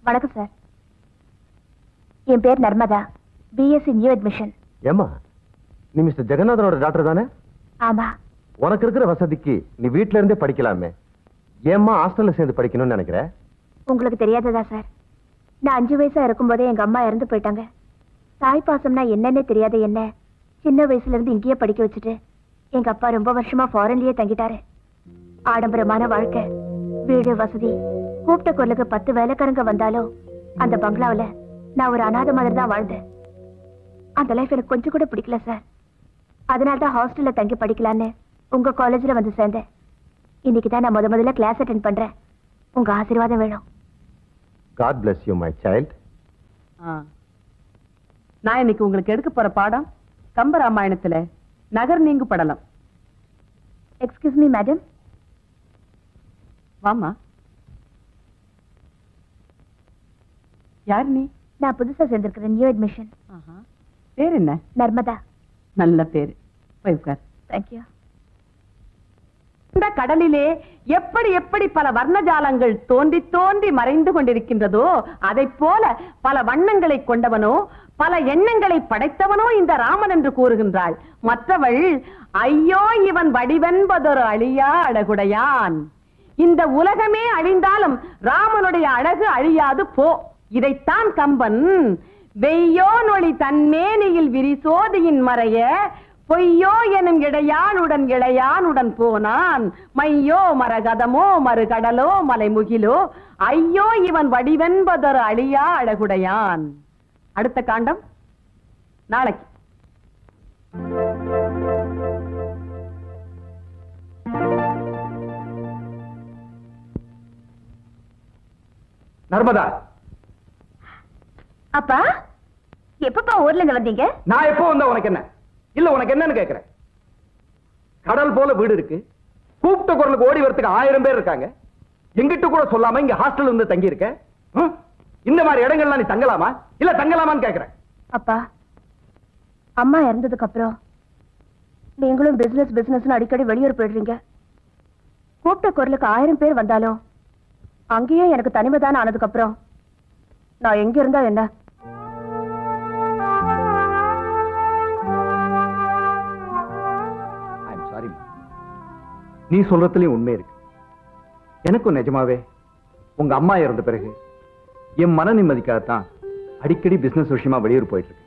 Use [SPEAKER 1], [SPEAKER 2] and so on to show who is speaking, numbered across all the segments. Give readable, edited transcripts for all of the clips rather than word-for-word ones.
[SPEAKER 1] வணக்கம் சார். என் பேர் Narmada, BSc new admission.
[SPEAKER 2] ஏமா, நீ மிஸ்டர் ஜெகநாதனோட டாக்டர் தானே?
[SPEAKER 1] ஆமா.
[SPEAKER 2] உனக்கு இருக்கிற வசதிக்கு நீ வீட்ல இருந்தே படிக்கலாமே, ஏம்மா ஹாஸ்டல்ல சேர்ந்து படிக்கணும்னு நினைக்கிற?
[SPEAKER 1] உங்களுக்கு தெரியாததா சார், நான் 5 வயசா இருக்கும்போதே எங்க அம்மா இறந்து போயிட்டாங்க. தாய் பாசம்னா என்னன்னே தெரியாத என்ன சின்ன வயசுல இருந்து இங்கேயே படிக்க வச்சுட்டு எங்க அப்பா ரொம்ப வருஷமா ஃபாரின்லயே தங்கிட்டாரு. ஆடம்பரமான வாழ்க்கை, வீடு வசதி, கூப்பிட்ட குரலுக்கு 10 வேலைக்காரங்க வந்தாலும் அந்த பங்களாவில நான் ஒரு அநாத மாதிரி தான் வாழ்ந்தேன். அந்த லைஃப் எனக்கு கொஞ்சம் கூட பிடிக்கல சார். அதனால தான் ஹாஸ்டல்ல தங்கி படிக்கலான்னு உங்க காலேஜ்ல வந்து சேர்ந்தேன். இன்னைக்கு தான் நான் முதல்ல கிளாஸ் அட்டெண்ட் பண்றேன். உங்க ஆசீர்வாதம் வேணும்.
[SPEAKER 2] God bless you my child.
[SPEAKER 3] நான் இன்னைக்கு உங்களுக்கு எடுக்க போற பாடம் கம்பராமாயணத்துல நகர் நீங்கு படலம்.
[SPEAKER 1] Excuse me madam.
[SPEAKER 3] வாமா. யார் நீ?
[SPEAKER 1] நான் புதுசா சேர்ந்திருக்கிறேன், நியூ அட்மிஷன்.
[SPEAKER 3] பேர் என்ன?
[SPEAKER 1] நர்மதா.
[SPEAKER 3] நல்ல பேரு. போய் உட்கார்.
[SPEAKER 1] தேங்க்யூ.
[SPEAKER 3] இந்த கடலிலே எப்படி எப்படி பல வர்ணஜாலங்கள் தோன்றி தோன்றி மறைந்து கொண்டிருக்கின்றதோ அதை போல பல வண்ணங்களை கொண்டவனோ பல எண்ணங்களை படைத்தவனோ இந்த ராமன் என்று கூறுகின்றாள். மற்றவள் ஐயோ இவன் வடிவென்பதொரு அழியா அழகுடையான். இந்த உலகமே அழிந்தாலும் ராமனுடைய அழகு அழியாது போ. இதைத்தான் கம்பன் வெய்யோ நொழி தன்மேனியில் விரிசோதியின் மறைய பொய்யோ எனும் இடையானுடன் இளையானுடன் போனான். மையோ மரகதமோ மறுகடலோ மலைமுகிலோ ஐயோ இவன் வடிவென்பதொரு அழியா அழகுடையான். அடுத்த காண்டம் நாளைக்கு.
[SPEAKER 2] நர்மதா.
[SPEAKER 1] அப்பா, எப்பப்பா ஊர்ல இருந்து வந்தீங்க?
[SPEAKER 2] நான் எப்போ வந்தா உனக்கு என்ன? இல்ல உனக்கு என்னன்னு கேக்குறேன். கடல் போல வீடு இருக்கு, கூப்பிட்ட குரலுக்கு ஓடி வரதுக்கு 1000 பேர் இருக்காங்க. எங்கிட்ட கூட சொல்லாம இங்க ஹாஸ்டல் இருந்து தங்கி இருக்க. இந்த மாதிரி இடங்கள்லாம் நீ தங்கலாமா இல்ல தங்கலாமான்னு கேக்குறேன்.
[SPEAKER 1] அப்பா, அம்மா இறந்ததுக்கு அப்புறம் நீங்களும் பிசினஸ் அடிக்கடி வெளியூர் போயிடுறீங்க. கூப்பிட்ட குரலுக்கு 1000 பேர் வந்தாலும் அங்கேயே எனக்கு தனிமைதான ஆனதுக்கு அப்புறம் நான் எங்க இருந்தா என்ன?
[SPEAKER 2] நீ சொல்றதுலயும் உண்மை இருக்கு. எனக்கும் நிஜமாவே உங்க அம்மா இறந்த பிறகு என் மன நிம்மதிக்காகத்தான் அடிக்கடி பிசினஸ் விஷயமா வெளியூர் போயிட்டு இருக்கு.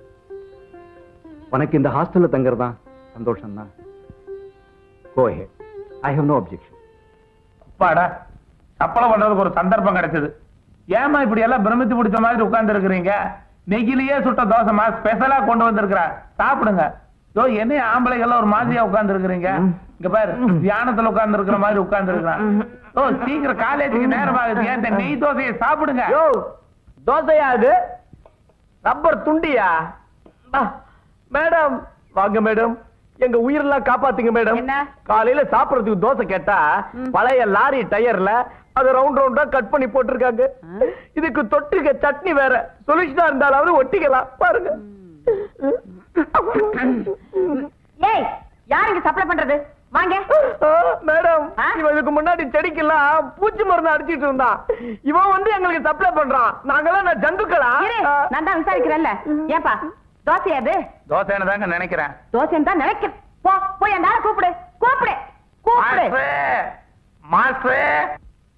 [SPEAKER 2] உனக்கு இந்த ஹாஸ்டல்ல தங்கறதா சந்தோஷம் தான். Go ahead. I have no objection.
[SPEAKER 4] அப்பாடா, சப்பளம் பண்றதுக்கு ஒரு சந்தர்ப்பம் கிடைச்சது. ஏமா இப்படி எல்லாம் பிரமித்து பிடிச்ச மாதிரி உட்கார்ந்து இருக்கிறீங்க? நெகிலியே சுட்ட தோசைமா ஸ்பெஷலா கொண்டு வந்திருக்கிறா, சாப்பிடுங்க. என்ன ஆம்பளைகள் ஒரு மாதிரியா உட்கார்ந்து இருக்கிறீங்க? இங்க பாரு, தியானத்துல உட்கார்ந்து இருக்கிற மாதிரி உட்கார்ந்து இருக்கிறான். சீக்கிரம் காலேஜுக்கு நேரம் ஆகுது, இந்த நெய் தோசையை சாப்பிடுங்க.
[SPEAKER 2] தோசையா அது? ரப்பர் துண்டியா? மேடம் வாங்க மேடம், எங்க உயிரெல்லாம் காப்பாத்துங்க மேடம். காலையில சாப்பிடறதுக்கு தோசை கேட்டா பழைய லாரி டயர்ல அது ரவுண்ட் ரவுண்டா கட் பண்ணி போட்டிருக்காங்க. இதுக்கு தொட்டுக்க சட்னி வேற. சொல்யூஷனா இருந்தாலும் ஒட்டிக்கலாம் பாருங்க.
[SPEAKER 3] ஏய், யார் இங்க சப்ளை பண்றது? வாங்க
[SPEAKER 2] மேடம், இவனுக்கு முன்னாடி செடிக்கெல்லாம் பூச்சி மருந்து அடிச்சிட்டு இருந்தான். இவன் வந்து எங்களுக்கு சப்ளை பண்றான். நாங்கெல்லாம் ஜந்துக்களா?
[SPEAKER 3] நான் தான் விசாரிக்கிறேன்ல. ஏப்பா தோசை அது?
[SPEAKER 4] தோசைன்னு தாங்க நினைக்கிறேன்.
[SPEAKER 3] தோசைன்னு தான் நினைக்கிறேன். போ போய் அந்த ஆளை கூப்பிடு கூப்பிடு கூப்பிடு.
[SPEAKER 4] மாஸ்டர்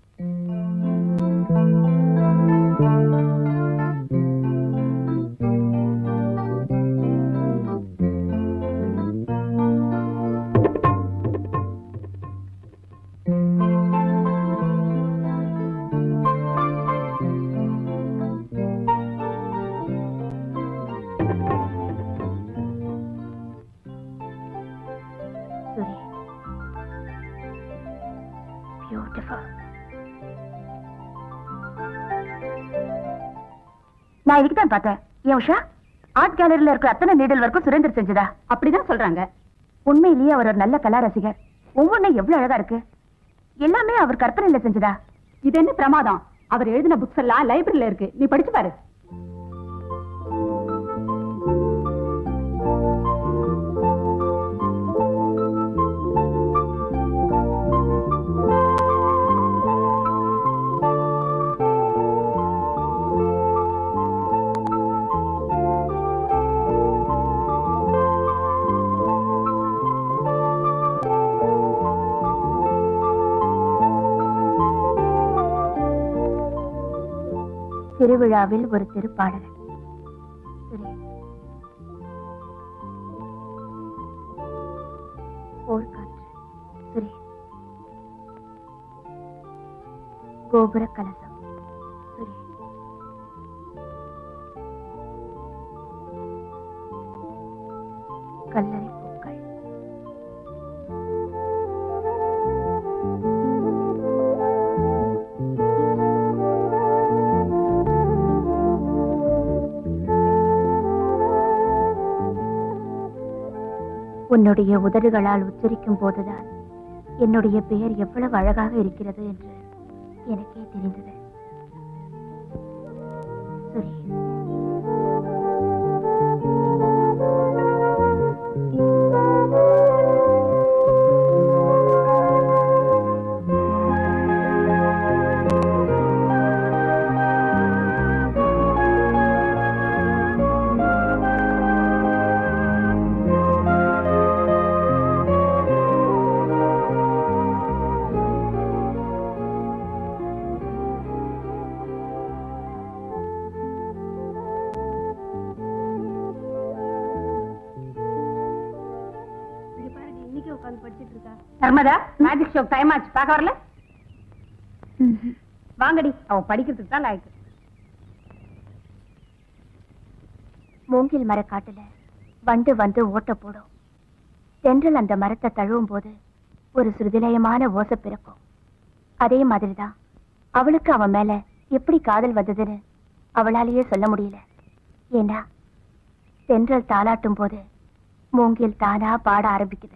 [SPEAKER 1] நான் இதுக்கு தான் பார்த்தேன். ஏன் உஷா, ஆர்ட் கேலரியில இருக்கிற அத்தனை நீடல் வரைக்கும் சுரேந்தர் செஞ்சதா?
[SPEAKER 3] அப்படிதான் சொல்றாங்க.
[SPEAKER 1] உண்மையிலேயே அவர் ஒரு நல்ல கலா ரசிகர். ஒவ்வொன்றும் எவ்வளவு அழகா இருக்கு. எல்லாமே அவர் கற்பனையில செஞ்சதா?
[SPEAKER 3] இது என்ன பிரமாதம்? அவர் எழுதின புக்ஸ் எல்லாம் லைப்ரரியில இருக்கு, நீ படிச்சு பாரு.
[SPEAKER 1] திருவிழாவில் ஒரு திருப்பாடகன். சுரேஷ். போர்க்காற்று. சுரேஷ். கோபுர கலசம். சுரேஷ். கல்லறை பூக்கள். உன்னுடைய உதடுகளால் உச்சரிக்கும் போதுதான் என்னுடைய பெயர் எவ்வளவு அழகாக இருக்கிறது என்று எனக்கே தெரிந்தது. Suresh.
[SPEAKER 3] Narmada, magic show time ஆச்சு, பார்க்க வரல? வாங்கடி, அவ படிக்கிறதுக்கு தான் லாய்க்கு.
[SPEAKER 1] மூங்கில் மரக்காட்டுல வண்டு வந்து ஓட்ட போடும். தென்றல் அந்த மரத்தை தழுவும் போது ஒரு சுருதிலயமான ஓசை பிறக்கும். அதே மாதிரிதான் அவளுக்கு அவன் மேல எப்படி காதல் வந்ததுன்னு அவளாலேயே சொல்ல முடியல. ஏன்னா தென்றல் தாளாட்டும் போது மூங்கில் தானா பாட ஆரம்பிக்குது.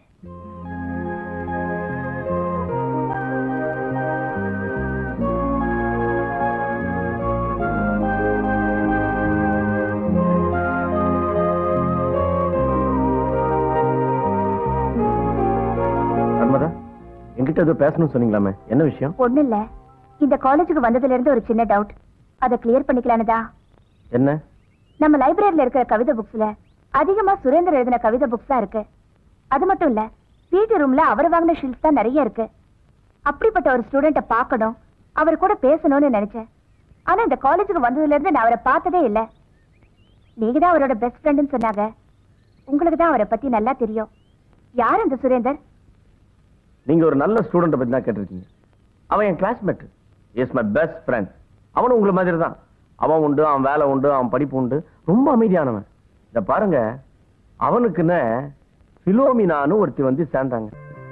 [SPEAKER 2] என்கிட்ட ஏதோ பேசணும்னு சொன்னீங்களாமே, என்ன விஷயம்?
[SPEAKER 1] ஒண்ணு இல்ல, இந்த காலேஜுக்கு வந்ததுல இருந்து ஒரு சின்ன டவுட், அதை கிளியர் பண்ணிக்கலானுதா.
[SPEAKER 2] என்ன?
[SPEAKER 1] நம்ம லைப்ரரியில இருக்கிற கவிதை புக்ஸ்ல அதிகமா சுரேந்தர் எழுதின கவிதை புக்ஸ் தான் இருக்கு. அது மட்டும் இல்ல, பிடி ரூம்ல அவர் வாங்கின ஷீல்ட்ஸ் தான் நிறைய இருக்கு. அப்படிப்பட்ட ஒரு ஸ்டூடெண்ட்டை பார்க்கணும், அவர் கூட பேசணும்னு நினைச்சேன். ஆனா இந்த காலேஜுக்கு வந்ததுல இருந்து நான் அவரை பார்த்ததே இல்ல. நீங்க தான் அவரோட பெஸ்ட் ஃப்ரெண்ட்னு சொன்னாங்க. உங்களுக்கு தான் அவரை பத்தி நல்லா தெரியும். யார் அந்த சுரேந்தர்?
[SPEAKER 2] நீங்க ஒரு நல்ல ஸ்டூடெண்ட் பத்தி தான் கேட்டிருக்கீங்க. அவன் என் classmate, is my best friend. அவனும் உங்களை மாதிரி தான். அவன் உண்டு, அவன் வேலை உண்டு, அவன் படிப்பு உண்டு, ரொம்ப அமைதியானவன். இத பாருங்க, அவனுக்குன்னு பிலோமினான்னு ஒருத்தி வந்து சேர்ந்தாங்க.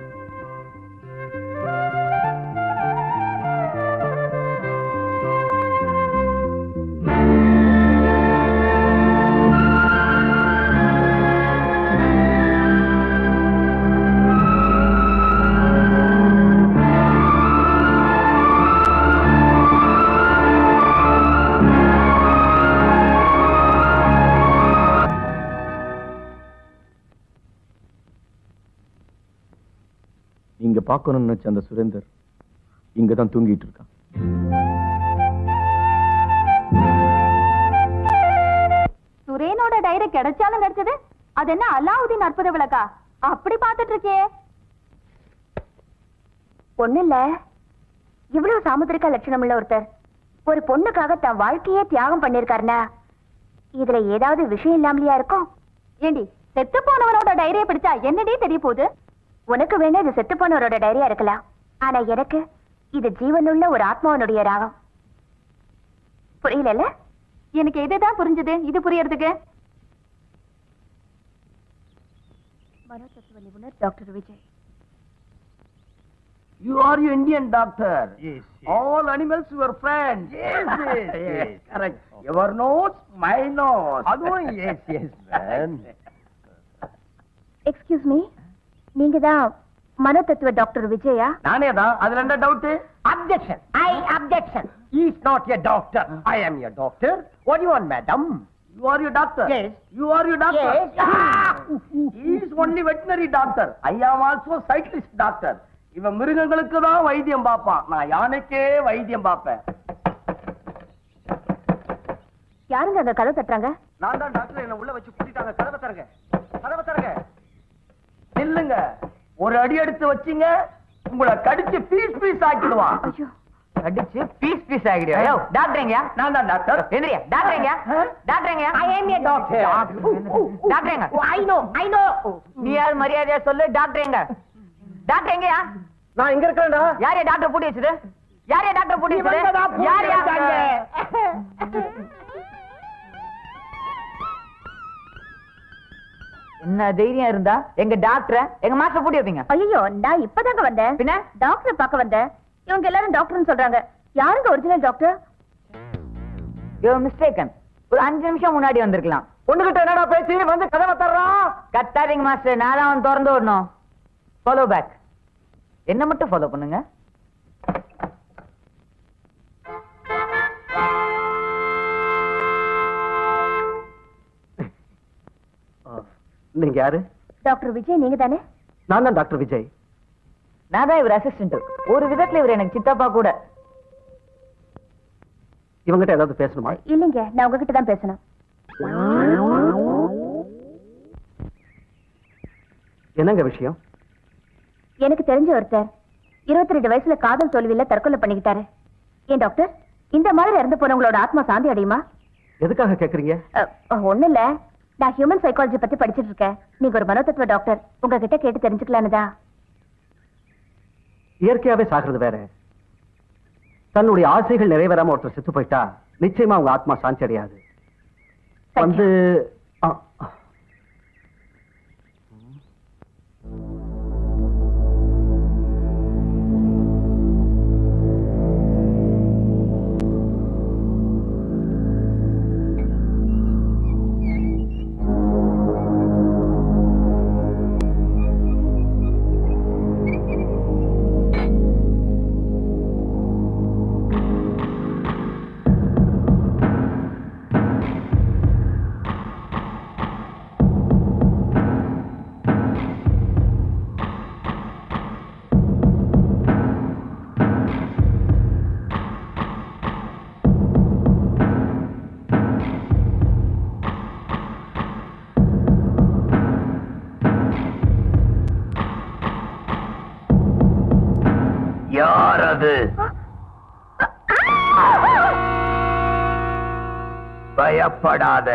[SPEAKER 2] இங்க பார்க்கணும்னு நினைச்ச அந்த சுரேந்தர் இங்கதான் தூங்கிட்டு இருக்கான்.
[SPEAKER 1] சுரேனோட டைரி கிடைச்சாலும் கிடைச்சது, அது என்ன அலாவுதீன் அற்புத விளக்கா? அப்படி பார்த்துட்டு இருக்கே. ஒண்ணு இல்ல, இவ்வளவு சாமுத்திரிகா லட்சணம் உள்ள ஒருத்தர் ஒரு பொண்ணுக்காக தன் வாழ்க்கையே தியாகம் பண்ணிருக்காருன்னா இதுல ஏதாவது விஷயம் இல்லாமலையா இருக்கும்? ஏண்டி, செத்து போனவனோட டைரியை பிடிச்சா என்னடி தெரிய போகுது? உனக்கு வேணா இது செத்து போனவரோட டைரியா இருக்கலாம், ஆனா எனக்கு இது ஜீவனுள்ள ஒரு ஆத்மாவனுடைய ராகம். புரியல? எனக்கு இதுதான் புரிஞ்சது. இது புரியறதுக்கு மனோதத்துவ நிபுணர் doctor Vijay.
[SPEAKER 2] You are your Indian doctor.
[SPEAKER 5] Yes, yes.
[SPEAKER 2] All animals were friends.
[SPEAKER 5] Yes, yes, yes.
[SPEAKER 2] Correct. Your nose, my nose.
[SPEAKER 5] அதுவும் yes, yes, man.
[SPEAKER 1] Excuse me, நீங்க தான் மனோதத்துவ டாக்டர் விஜயா?
[SPEAKER 2] நானே தான். அதுல என்ன doubt?
[SPEAKER 5] Objection. I objection. He is not your doctor. I am your doctor. What do you want, madam?
[SPEAKER 2] You are your doctor.
[SPEAKER 5] Yes.
[SPEAKER 2] You are your doctor.
[SPEAKER 5] Yes.
[SPEAKER 2] He is only veterinary doctor. I am also cyclist doctor. இவன் மிருகங்களுக்கு தான் வைத்தியம் பார்ப்பான், நான் யானைக்கே வைத்தியம் பார்ப்பேன்.
[SPEAKER 1] யாருங்க அங்க கதவு தட்டுறாங்க?
[SPEAKER 2] நான் தான் டாக்டர், என்ன உள்ள வச்சு கூட்டிட்டாங்க. கதவை தரங்க, கதவை தரங்க. நில்லுங்க, ஒரு அடி எடுத்து வச்சீங்க உங்களை கடிச்சு பீஸ் பீஸ் ஆக்கிடுவான்.
[SPEAKER 1] ஐயோ,
[SPEAKER 6] அடிச்சு பீஸ் பீஸ் ஆகிடுயா. யோ டாக்டர்ங்கயா? நான் தான் டாக்டர். எந்திரியா. டாக்டர்ங்கயா? டாக்டர்ங்கயா? I am a doctor. டாக்டர்ங்க. I know. நீ யார் மரியாதையா சொல்லு. டாக்டர்ங்க. டாக்டர்ங்கயா?
[SPEAKER 5] நான் இங்க இருக்கேன்டா.
[SPEAKER 6] யாரே டாக்டர் பூட்டி வச்சது? யாரே டாக்டர் பூட்டி வச்சது? யாரே? என்ன தைரியம் இருந்தா எங்க டாக்டர் எங்க மாஸ்டர் பூட்டி வைப்பீங்க?
[SPEAKER 1] ஐயோ, நான் இப்பதாங்க வந்தேன்.
[SPEAKER 6] பின்ன
[SPEAKER 1] டாக்டர் பார்க்க வந்தேன். இவங்க எல்லாரும் டாக்டர்னு சொல்றாங்க. யாருங்க ஒரிஜினல் டாக்டர்?
[SPEAKER 6] You mistaken. ஒரு 5 நிமிஷம் முன்னாடி வந்திருக்கலாம்.
[SPEAKER 5] பொண்ணுகிட்ட என்னடா பேசி வந்து கதவை தர்றான்?
[SPEAKER 6] கத்தாதீங்க மாஸ்டர், நான் தான் அவன் திறந்து விடணும். Follow back. என்ன மட்டும் ஃபாலோ பண்ணுங்க.
[SPEAKER 5] நீங்க யாரு?
[SPEAKER 1] டாக்டர் விஜய் நீங்க தானே?
[SPEAKER 5] நான் தான் டாக்டர் விஜய்.
[SPEAKER 6] நான் தான் இவர் அசிஸ்டன்ட். ஒரு விதத்துல இவர் எனக்கு சித்தப்பா கூட.
[SPEAKER 5] இவங்கிட்ட ஏதாவது பேசணுமா?
[SPEAKER 1] இல்லைங்க, நான் உங்ககிட்ட தான் பேசணும்.
[SPEAKER 5] என்னங்க விஷயம்?
[SPEAKER 1] எனக்கு தெரிஞ்ச ஒருத்தர் 22 வயசுல காதல் தோல்வியில தற்கொலை பண்ணிக்கிட்டாரு. ஏன் டாக்டர், இந்த மாதிரி இறந்து போனவங்களோட ஆத்மா சாந்தி அடையுமா?
[SPEAKER 5] எதுக்காக கேக்குறீங்க?
[SPEAKER 1] ஒண்ணு இல்ல, நான் ஹியூமன் சைக்காலஜி பத்தி படிச்சிட்டு இருக்கேன். நீங்க ஒரு மனோதத்துவ டாக்டர், உங்ககிட்ட கேட்டு தெரிஞ்சுக்கலான்னுதா.
[SPEAKER 5] இயற்கையாவே சாகிறது வேற. தன்னுடைய ஆசைகள் நிறைவேறாம ஒருத்தர் செத்து போயிட்டா நிச்சயமா உங்க ஆத்மா சாந்தி அடையாது. வந்து
[SPEAKER 2] யார் அது? பயப்படாத.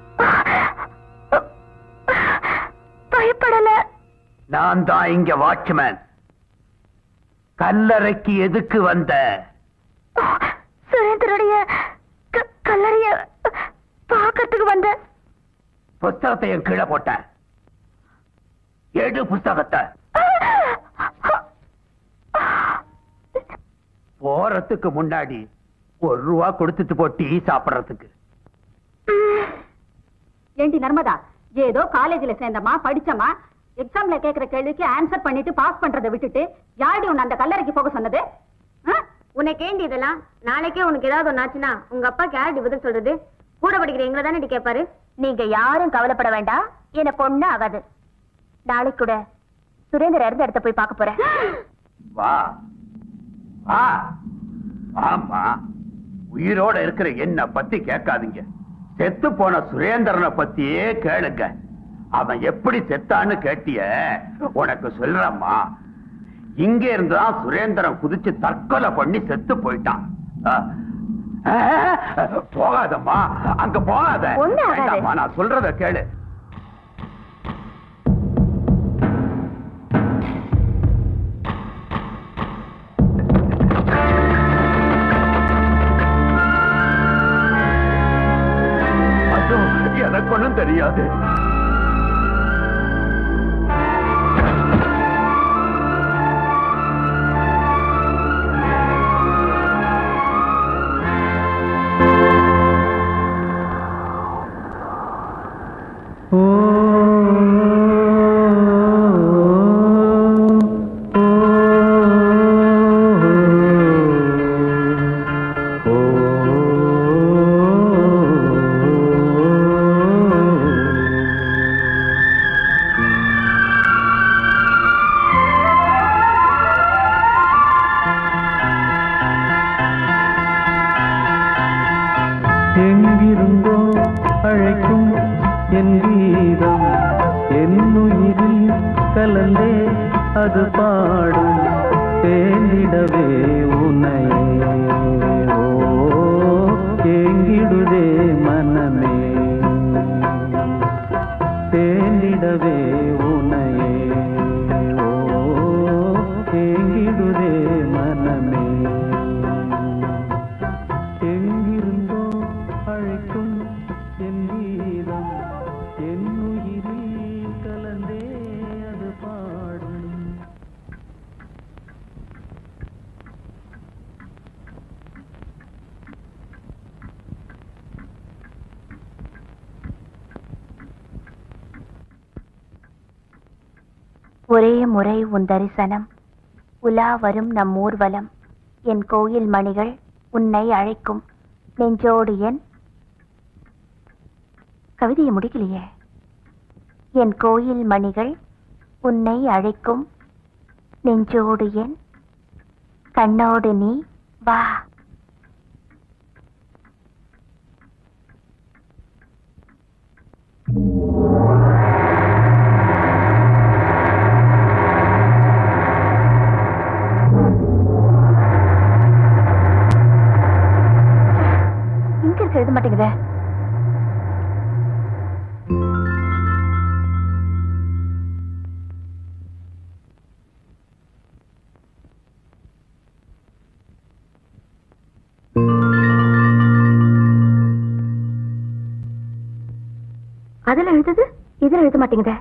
[SPEAKER 1] பயப்படல.
[SPEAKER 2] நான் தான் இங்க வாட்ச்மேன். கல்லறைக்கு எதுக்கு வந்த?
[SPEAKER 1] சுரேந்தருடைய கல்லறைய பார்க்கறதுக்கு வந்த.
[SPEAKER 2] புஸ்தகத்தை என் கீழே போட்டேன். எடு புஸ்தகத்தை. போறதுக்கு முன்னாடி ₹1 கொடுத்துட்டு போ டீ சாப்பிடறதுக்கு.
[SPEAKER 7] ஏண்டி நர்மதா, ஏதோ காலேஜ்ல சேர்ந்தமா படிச்சமா எக்ஸாம்ல கேக்குற கேள்விக்கு ஆன்சர் பண்ணிட்டு பாஸ் பண்றதை விட்டுட்டு யாருடி உன்னை அந்த கல்லறைக்கு போக சொன்னது?
[SPEAKER 8] உனக்கு ஏண்டி இதெல்லாம்? நாளைக்கே உனக்கு ஏதாவது ஒன்னாச்சுன்னா உங்க அப்பாக்கு யாருடி பதில் சொல்றது? கூட படிக்கிற எங்களை தானே கேட்பாரு.
[SPEAKER 1] நீங்க யாரும் கவலைப்பட வேண்டாம், எனக்கு ஒண்ணு ஆகாது. நாளைக்கு கூட சுரேந்தர் இறந்த இடத்த போய் பார்க்க போறேன்.
[SPEAKER 2] வா வா. ஆமா, உயிரோட இருக்கிற என்ன பத்தி கேட்காதீங்க. செத்து போன சுரேந்திரனை பத்தியே கேளுங்க. அவன் எப்படி செத்தான்னு கேட்டிய, உனக்கு சொல்றம்மா. இங்க இருந்துதான் சுரேந்திரன் குதிச்சு தற்கொலை பண்ணி செத்து போயிட்டான். போகாதம்மா, அங்க போகாத. வேண்டாம்மா, நான் சொல்றத கேளு. எனக்கு ஒண்ணும் தெரியாது.
[SPEAKER 9] எங்கிருந்தோ அழைக்கும் என் வீரம், என்னுயிரில் கலந்தே அது பாடும், தேடிடவே உன்னை அழைக்கும் என் கீதம் என் உயிரில் கலந்தே அது பாடும்.
[SPEAKER 1] ஒரே முறை உன் தரிசனம் உலா வரும் நம் ஊர்வலம் என் கோயில் மணிகள் உன்னை அழைக்கும் நெஞ்சோடு என் கவிதையை முடிக்கலையே. என் கோயில் மணிகள் உன்னை அழைக்கும் நெஞ்சோடு என் கண்ணோடு நீ வா. எழுத மாட்டேங்குதே. அதுல எழுதுது, இதுல எழுத மாட்டேங்குதே.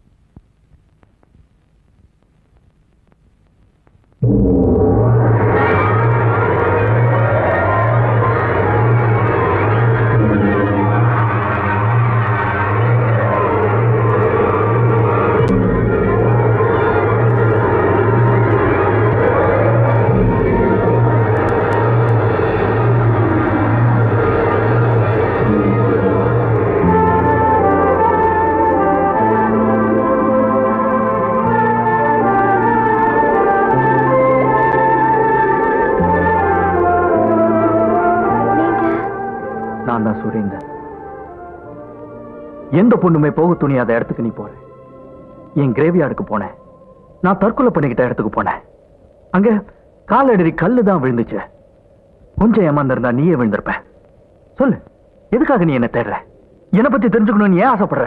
[SPEAKER 5] எந்த பொண்ணுமே போக துணியாத இடத்துக்கு நீ போற. என் கிரேவியார்டுக்கு போனேன். நான் தற்கொலை பண்ணிக்கிட்ட இடத்துக்கு போனேன். அங்க காலடி கல்லு தான் விழுந்துச்சு. கொஞ்சம் ஏமாந்திருந்தா நீயே விழுந்திருப்ப. சொல்லு, எதுக்காக நீ என்ன தேடுற? என்னை பத்தி தெரிஞ்சுக்கணும்னு ஏன் ஆசைப்படுற?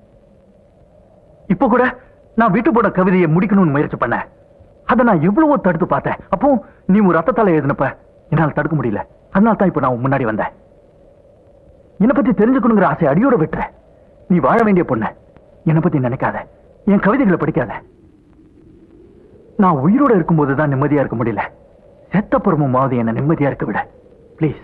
[SPEAKER 5] இப்ப கூட நான் விட்டு போன கவிதையை முடிக்கணும்னு முயற்சி பண்ண. அதை நான் எவ்வளவோ தடுத்து பார்த்தேன். அப்போ நீ ஒரு ரத்தத்தால எழுதினப்ப என்னால் தடுக்க முடியல. அதனால தான் இப்ப நான் முன்னாடி வந்தேன். என்னை பத்தி தெரிஞ்சுக்கணுங்கிற ஆசை அடியோட விட்டுற. நீ வாழ வேண்டிய பொண்ணு. என்னை பத்தி நினைக்காத, என் கவிதைகளை படிக்காத. நான் உயிரோட இருக்கும்போதுதான் நிம்மதியா இருக்க முடியல. செத்தப்புறமாவது என்ன நிம்மதியா இருக்க விட பிளீஸ்.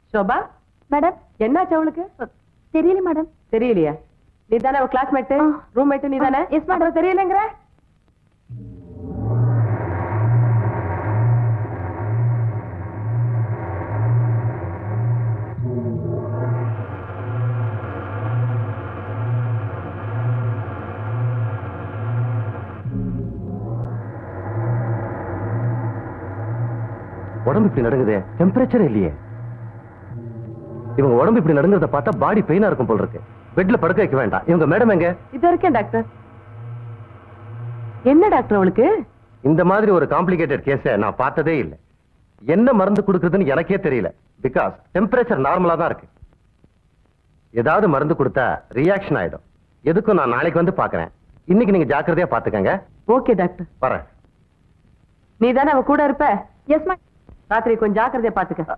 [SPEAKER 3] சோபா
[SPEAKER 1] மேடம்
[SPEAKER 3] என்னாச்சு அவளுக்கு?
[SPEAKER 1] தெரியல மேடம்.
[SPEAKER 3] தெரியலையா? நீ தானே அவ கிளாஸ்மேட், ரூம்மேட் நீ தானே?
[SPEAKER 1] Yes madam.
[SPEAKER 3] தெரியலங்கிற
[SPEAKER 10] உடம்பு இப்படி நடக்குது, டெம்பரேச்சர் இல்லையே. இவங்க உடம்பு இப்படி நடந்ததை பார்த்தா பாடி பெயினா இருக்கும் போல இருக்கு. பெட்ல படுக்க வைக்க வேண்டாம். இவங்க மேடம் எங்க?
[SPEAKER 3] இது இருக்கேன் டாக்டர். என்ன டாக்டர் அவளுக்கு?
[SPEAKER 10] இந்த மாதிரி ஒரு காம்ப்ளிகேட்டட் கேஸை நான் பார்த்ததே இல்லை. என்ன மருந்து கொடுக்குறதுன்னு எனக்கே தெரியல. பிகாஸ் டெம்பரேச்சர் நார்மலா தான் இருக்கு. ஏதாவது மருந்து கொடுத்தா ரியாக்ஷன் ஆயிடும். எதுக்கும் நான் நாளைக்கு வந்து பாக்குறேன். இன்னைக்கு நீங்க ஜாக்கிரதையா பாத்துக்கங்க.
[SPEAKER 3] Okay doctor.
[SPEAKER 10] வரேன்.
[SPEAKER 3] நீ தானே அவ கூட இருப்ப?
[SPEAKER 1] Yes madam.
[SPEAKER 3] ராத்திரி கொஞ்சம் ஜாக்கிரதையா பாத்துக்க.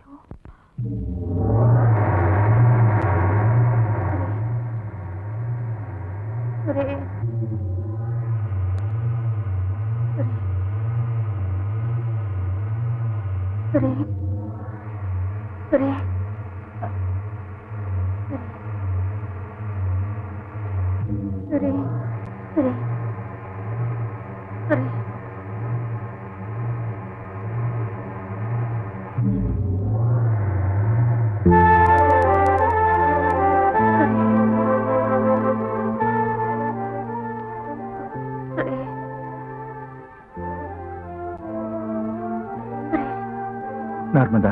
[SPEAKER 5] நர்மதா,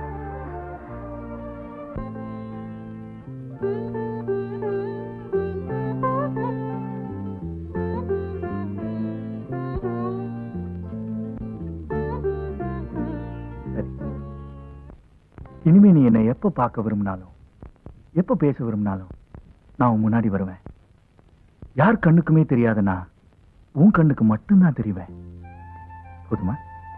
[SPEAKER 5] இனிமே நீ என்னை எப்ப பார்க்க விரும்பினாலும் எப்ப பேச விரும்பினாலும் நான் உன் முன்னாடி வருவேன். யார் கண்ணுக்குமே தெரியாதனா உன் கண்ணுக்கு மட்டும்தான் தெரிவேன். போதுமா?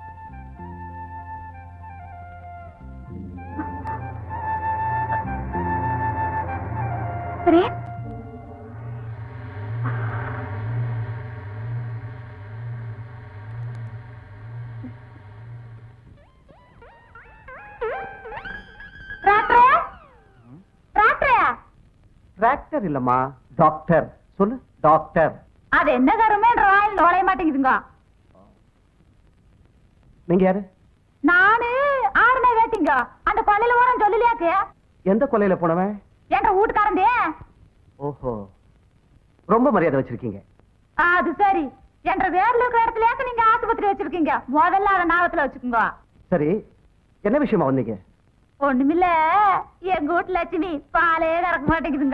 [SPEAKER 2] டிராக்டர் இல்லம்மா, டாக்டர். சொல்லு டாக்டர்.
[SPEAKER 7] அது என்ன கருமே ராயல் நுழைய மாட்டேங்குதுங்க.
[SPEAKER 2] நீங்க யாரு?
[SPEAKER 7] நானு ஆறுனே வேட்டிங்க. அந்த கொலையில போறேன் சொல்லலையாக்கு?
[SPEAKER 2] எந்த கொலையில போனவன்?
[SPEAKER 7] என்ற வீட்டுக்காரந்தே.
[SPEAKER 2] ஓஹோ, ரொம்ப மரியாதை வச்சிருக்கீங்க.
[SPEAKER 7] அது சரி. என்ற வேர்ல இருக்கிற இடத்துலயாக்கு நீங்க ஆஸ்பத்திரி வச்சிருக்கீங்க. முதல்ல அதை ஞாபகத்துல வச்சுக்கோங்க.
[SPEAKER 2] சரி, என்ன விஷயமா வந்தீங்க?
[SPEAKER 7] ஒண்ணுமில்ல, எங்க வீட்டு லட்சுமி பாலே கறக்க மாட்டேங்குதுங்க.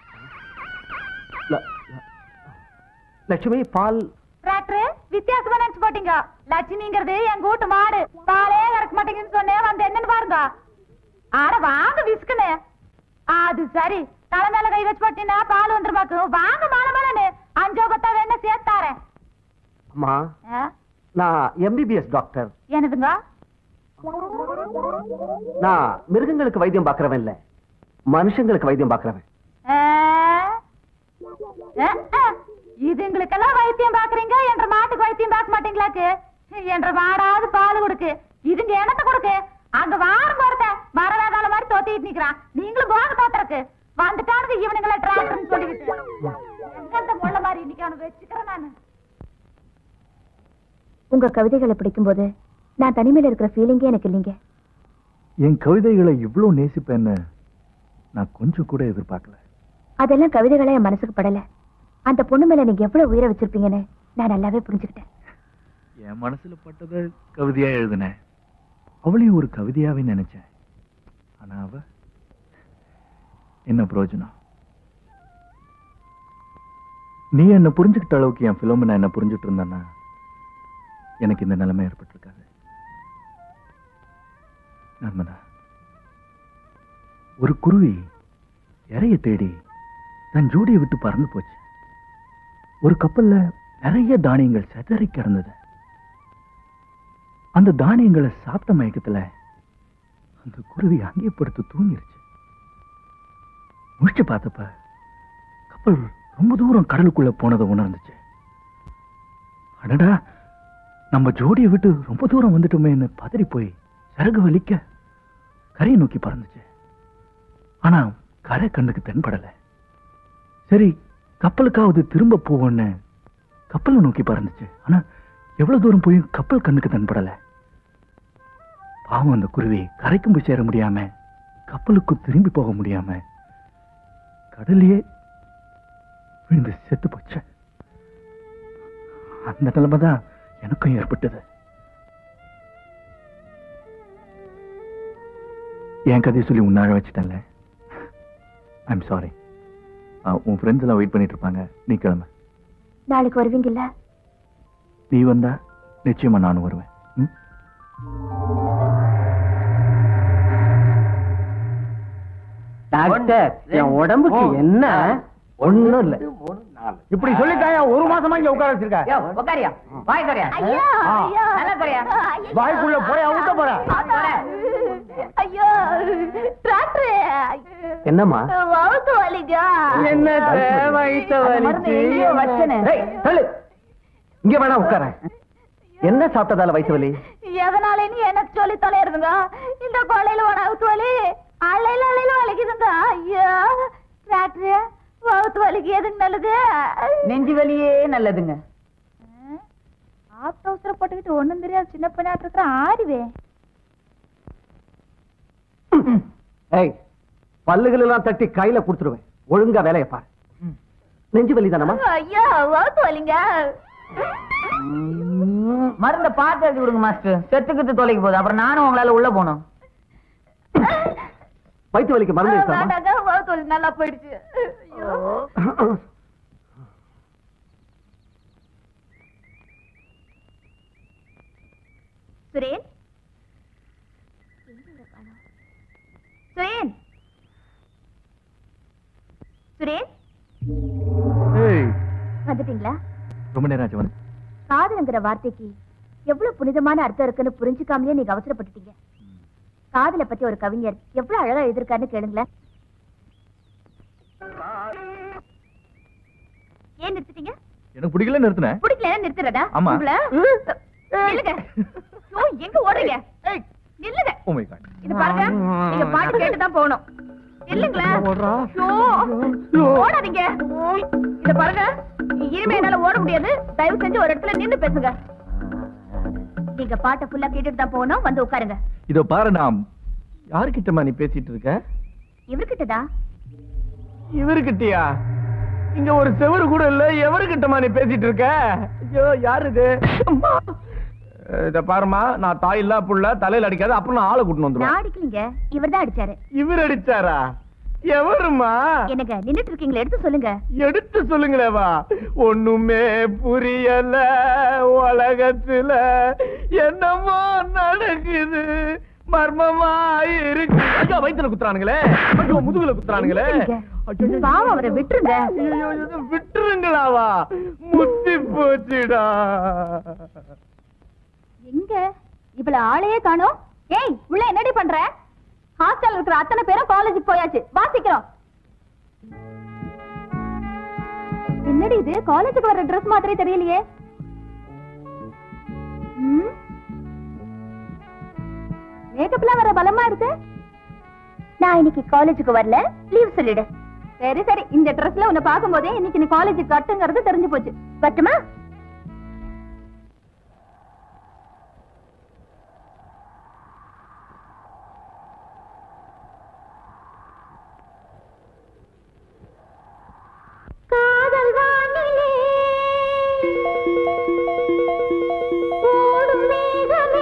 [SPEAKER 2] லட்சுமி பால்?
[SPEAKER 7] டாக்டர் வித்தியாசமா நினைச்சு போட்டீங்க. லட்சுமிங்கிறது எங்க வீட்டு மாடு. பாலே கறக்க மாட்டேங்குதுன்னு சொன்னேன். வந்து என்னன்னு பாருங்க. ஆட வாங்க விஸ்குன்னு. அது சரி, தலை மேல கை வச்சு போட்டீங்கன்னா பால் வந்துருமாக்கு. வாங்க மாலை மாலன்னு 5 பத்தா வேணா சேர்த்தாரேன்.
[SPEAKER 2] அம்மா, நான் எம்பிபிஎஸ் டாக்டர்.
[SPEAKER 7] என்னதுங்க?
[SPEAKER 2] நான் மிருகங்களுக்கு வைத்தியம் பாக்குறவன் இல்ல, மனுஷங்களுக்கு வைத்தியம் பாக்குறவன்.
[SPEAKER 7] இதுங்களுக்கெல்லாம் வைத்தியம் பாக்குறீங்க, என்ற மாட்டுக்கு வைத்தியம் பார்க்க மாட்டீங்களாக்கு? என்ற மாடாவது பால் கொடுக்கு, இதுங்க என்னத்தை கொடுக்கு? அங்க வாரம் போறத மரவேதால மாதிரி தோத்திட்டு நிக்கிறான். நீங்களும் போக தோத்துறக்கு வந்துட்டானுங்க இவனுங்களை டிராக்டர்னு சொல்லிக்கிட்டு. எங்க முள்ள மாதிரி இன்னைக்கு அவனை வச்சுக்கிறேன் நானு.
[SPEAKER 1] உங்க கவிதைகளை படிக்கும்போது நான் தனிமையில இருக்கிற ஃபீலிங்கே எனக்கு இல்லைங்க.
[SPEAKER 5] என் கவிதைகளை இவ்வளவு நேசிப்பேன்னு நான் கொஞ்சம் கூட எதிர்பார்க்கல.
[SPEAKER 1] அதெல்லாம் கவிதைகளா என் மனசுக்கு படல. அந்த பொண்ணு மேல நீங்க எவ்வளவு உயிரை வச்சிருப்பீங்கன்னு நான் நல்லாவே புரிஞ்சுக்கிட்டேன்.
[SPEAKER 5] என் மனசுல பட்டதை கவிதையா எழுதினேன். அவளையும் ஒரு கவிதையாவே நினைச்சேன். ஆனா அவ என்ன பிரயோஜனம்? நீ என்ன புரிஞ்சுக்கிட்ட அளவுக்கு என் பிலோமினா என்ன புரிஞ்சுட்டு இருந்தானா எனக்கு இந்த நிலைமை ஏற்பட்டிருக்காது. நர்மதா, ஒரு குருவி இறைய தேடி தன் ஜோடியை விட்டு பறந்து போச்சு. ஒரு கப்பல்ல நிறைய தானியங்கள் சிதறி கிடந்தது. அந்த தானியங்களை சாப்பிட்ட மயக்கத்துல அந்த குருவி அங்கே படுத்து தூங்கிருச்சு. முழிச்சு பார்த்தப்ப கப்பல் ரொம்ப தூரம் கடலுக்குள்ள போனதை உணர்ந்துச்சு. அடடா, நம்ம ஜோடியை விட்டு ரொம்ப தூரம் வந்துட்டோமேன்னு பதறி போய் சிறகு வலிக்க கரையை நோக்கி பறந்துச்சு. ஆனா கரை கண்ணுக்கு தென்படல. சரி, கப்பலுக்காவது திரும்ப போவோன்னு கப்பலை நோக்கி பறந்துச்சு. ஆனா எவ்வளவு தூரம் போயும் கப்பல் கண்ணுக்கு தென்படல. பாவம் அந்த குருவி கரைக்கும் போய் சேர முடியாம, கப்பலுக்கும் திரும்பி போக முடியாம கடலையே விழுந்து செத்து போச்சு. அந்த நிலைமைதான் எனக்கும் ஏற்பட்டது. என் கதையை சொல்லி உன்னாழ வச்சுட்டேன்ல. I'm sorry. உன் ஃப்ரெண்ட்ஸ் எல்லாம் வெயிட் பண்ணிட்டு இருப்பாங்க. நீ கிளம்ப.
[SPEAKER 1] நாளைக்கு வருவீங்கல்ல?
[SPEAKER 5] நீ வந்தா நிச்சயமா நானும் வருவேன்.
[SPEAKER 6] டாக்டர், என் உடம்புக்கு என்ன?
[SPEAKER 2] ஒண்ணும் இல்ல. இப்படி சொல்லிட்டாயா ஒரு மாசமா இங்க உட்கார வச்சிருக்க?
[SPEAKER 6] உட்காரியா? வாய் தரையா? நல்லா தரையா?
[SPEAKER 2] வாய்க்குள்ள போய் அவுத்த போற.
[SPEAKER 7] ஐயோ டாக்டர்,
[SPEAKER 5] என்னம்மா?
[SPEAKER 7] வவுத்து வலிங்க.
[SPEAKER 2] என்ன வயித்த வலிச்சு?
[SPEAKER 5] தள்ளு. இங்க வேணா உட்கார. என்ன சாப்பிட்டதால வயிற்று வலி?
[SPEAKER 7] எதனால நீ எனக்கு சொல்லி தொலைறதுங்க? இந்த கொலையில வவுத்து வலி அலையில வலிக்குதுங்க. ஐயோ டாக்டர், வவுத்து வலிக்கு எதுக்கு நல்லது?
[SPEAKER 6] நெஞ்சு வலியே நல்லதுங்க.
[SPEAKER 7] அவசரம் போட்டுக்கிட்டு ஒண்ணும் தெரியாது சின்ன பையனாட்டு இருக்கிற ஆறிவே.
[SPEAKER 5] பல்லுகள் எல்லாம் தட்டி கையில குடுத்துருவேன். ஒழுங்கா வேலையை பாரு. நெஞ்சு வலி தானமா?
[SPEAKER 7] ஐயோ வவுத்து வலிங்க.
[SPEAKER 6] மருந்த பார்த்து எழுதி கொடுங்க மாஸ்டர். செத்துக்கிட்டு தொலைக்கு போகுது. அப்புறம் நானும் உங்களால உள்ள போனோம்.
[SPEAKER 5] வயிற்று வலிக்கு மருந்து
[SPEAKER 7] வேண்டாங்க, வவுத்து வலி நல்லா போயிடுச்சு. ஐயோ சுரேன், சுரேன், சுரேன் வந்துட்டீங்களா?
[SPEAKER 5] ரொம்ப நேரம் ஆச்சு. வந்து
[SPEAKER 1] காதல்ங்கிற வார்த்தைக்கு எவ்வளவு புனிதமான அர்த்தம் இருக்குன்னு புரிஞ்சுக்காமலே நீங்க அவசரப்பட்டுட்டீங்க. காதலை பத்தி ஒரு கவிஞர் எவ்வளவு அழகா எழுதிருக்காருன்னு கேளுங்களேன். ஏன் நிறுத்திட்டீங்க?
[SPEAKER 5] எனக்கு பிடிக்கல நிறுத்தினேன்.
[SPEAKER 1] பிடிக்கல நிறுத்துறதா?
[SPEAKER 5] ஆமா.
[SPEAKER 1] நில்லுங்க. எங்க ஓடுறீங்க? நில்லுங்க.
[SPEAKER 5] Oh my God.
[SPEAKER 1] இது பாருங்க, நீங்க பாட்டு கேட்டு தான் போகணும். நில்லுங்களேன். ஓடாதீங்க. இத பாருங்க, இனிமே என்னால ஓட முடியாது. தயவு செஞ்சு ஒரு இடத்துல நின்னு பேசுங்க. நீங்க பாட்டை ஃபுல்லா கேட்டுட்டு தான் போகணும். வந்து உட்காருங்க.
[SPEAKER 2] இதோ பாரு, நான் யாருக்கிட்டமா நீ பேசிட்டு இருக்க?
[SPEAKER 1] இவர்கிட்டதா?
[SPEAKER 2] இவருக்கிட்டயா? இங்க ஒரு செவரு கூட இல்ல. எவருக்கிட்டமா நீ பேசிட்டு இருக்க? ஐயோ, யாரு இது? இத பாருமா, நான் தாய் இல்ல புள்ள, தலையில அடிக்காது. அப்புறம் நான் ஆளை கூட்டிட்டு வந்துருவேன்.
[SPEAKER 1] நான் அடிக்கலீங்க, இவர்தான் அடிச்சாரு.
[SPEAKER 2] இவர் அடிச்சாரா? எவருமா?
[SPEAKER 1] என்னங்க நின்னுட்டு இருக்கீங்களா? எடுத்து சொல்லுங்க.
[SPEAKER 2] எடுத்து சொல்லுங்களேவா. ஒண்ணுமே புரியல உலகத்துல, என்னமோ நடக்குது மர்மமா இருக்கு. ஐயோ, வயித்துல குத்துறானுங்களே. ஐயோ, முதுகுல குத்துறானுங்களே.
[SPEAKER 1] பாவம், அவரை விட்டுருங்க.
[SPEAKER 2] விட்டுருங்களாவா? முத்தி போச்சுடா.
[SPEAKER 7] எங்க இவ்வளவு ஆளையே காணோம்? ஏய், உள்ள என்னடி பண்ற? ஹாஸ்டல் இருக்கிற அத்தனை பேரும் காலேஜுக்கு போயாச்சு. வாசிக்கிறோம். என்னடி இது? காலேஜுக்கு வர ட்ரெஸ் மாதிரி தெரியலையே. மேக்கப்லாம் வர பலமா இருக்கு.
[SPEAKER 1] நான் இன்னைக்கு காலேஜுக்கு வரல, லீவ் சொல்லிடு.
[SPEAKER 7] சரி சரி, இந்த ட்ரெஸ்ல உன்னை பார்க்கும் போதே இன்னைக்கு நீ காலேஜுக்கு கட்டுங்கிறது தெரிஞ்சு போச்சு.
[SPEAKER 1] பட்டுமா? காதல் வானிலே ஓடும் மேகமே,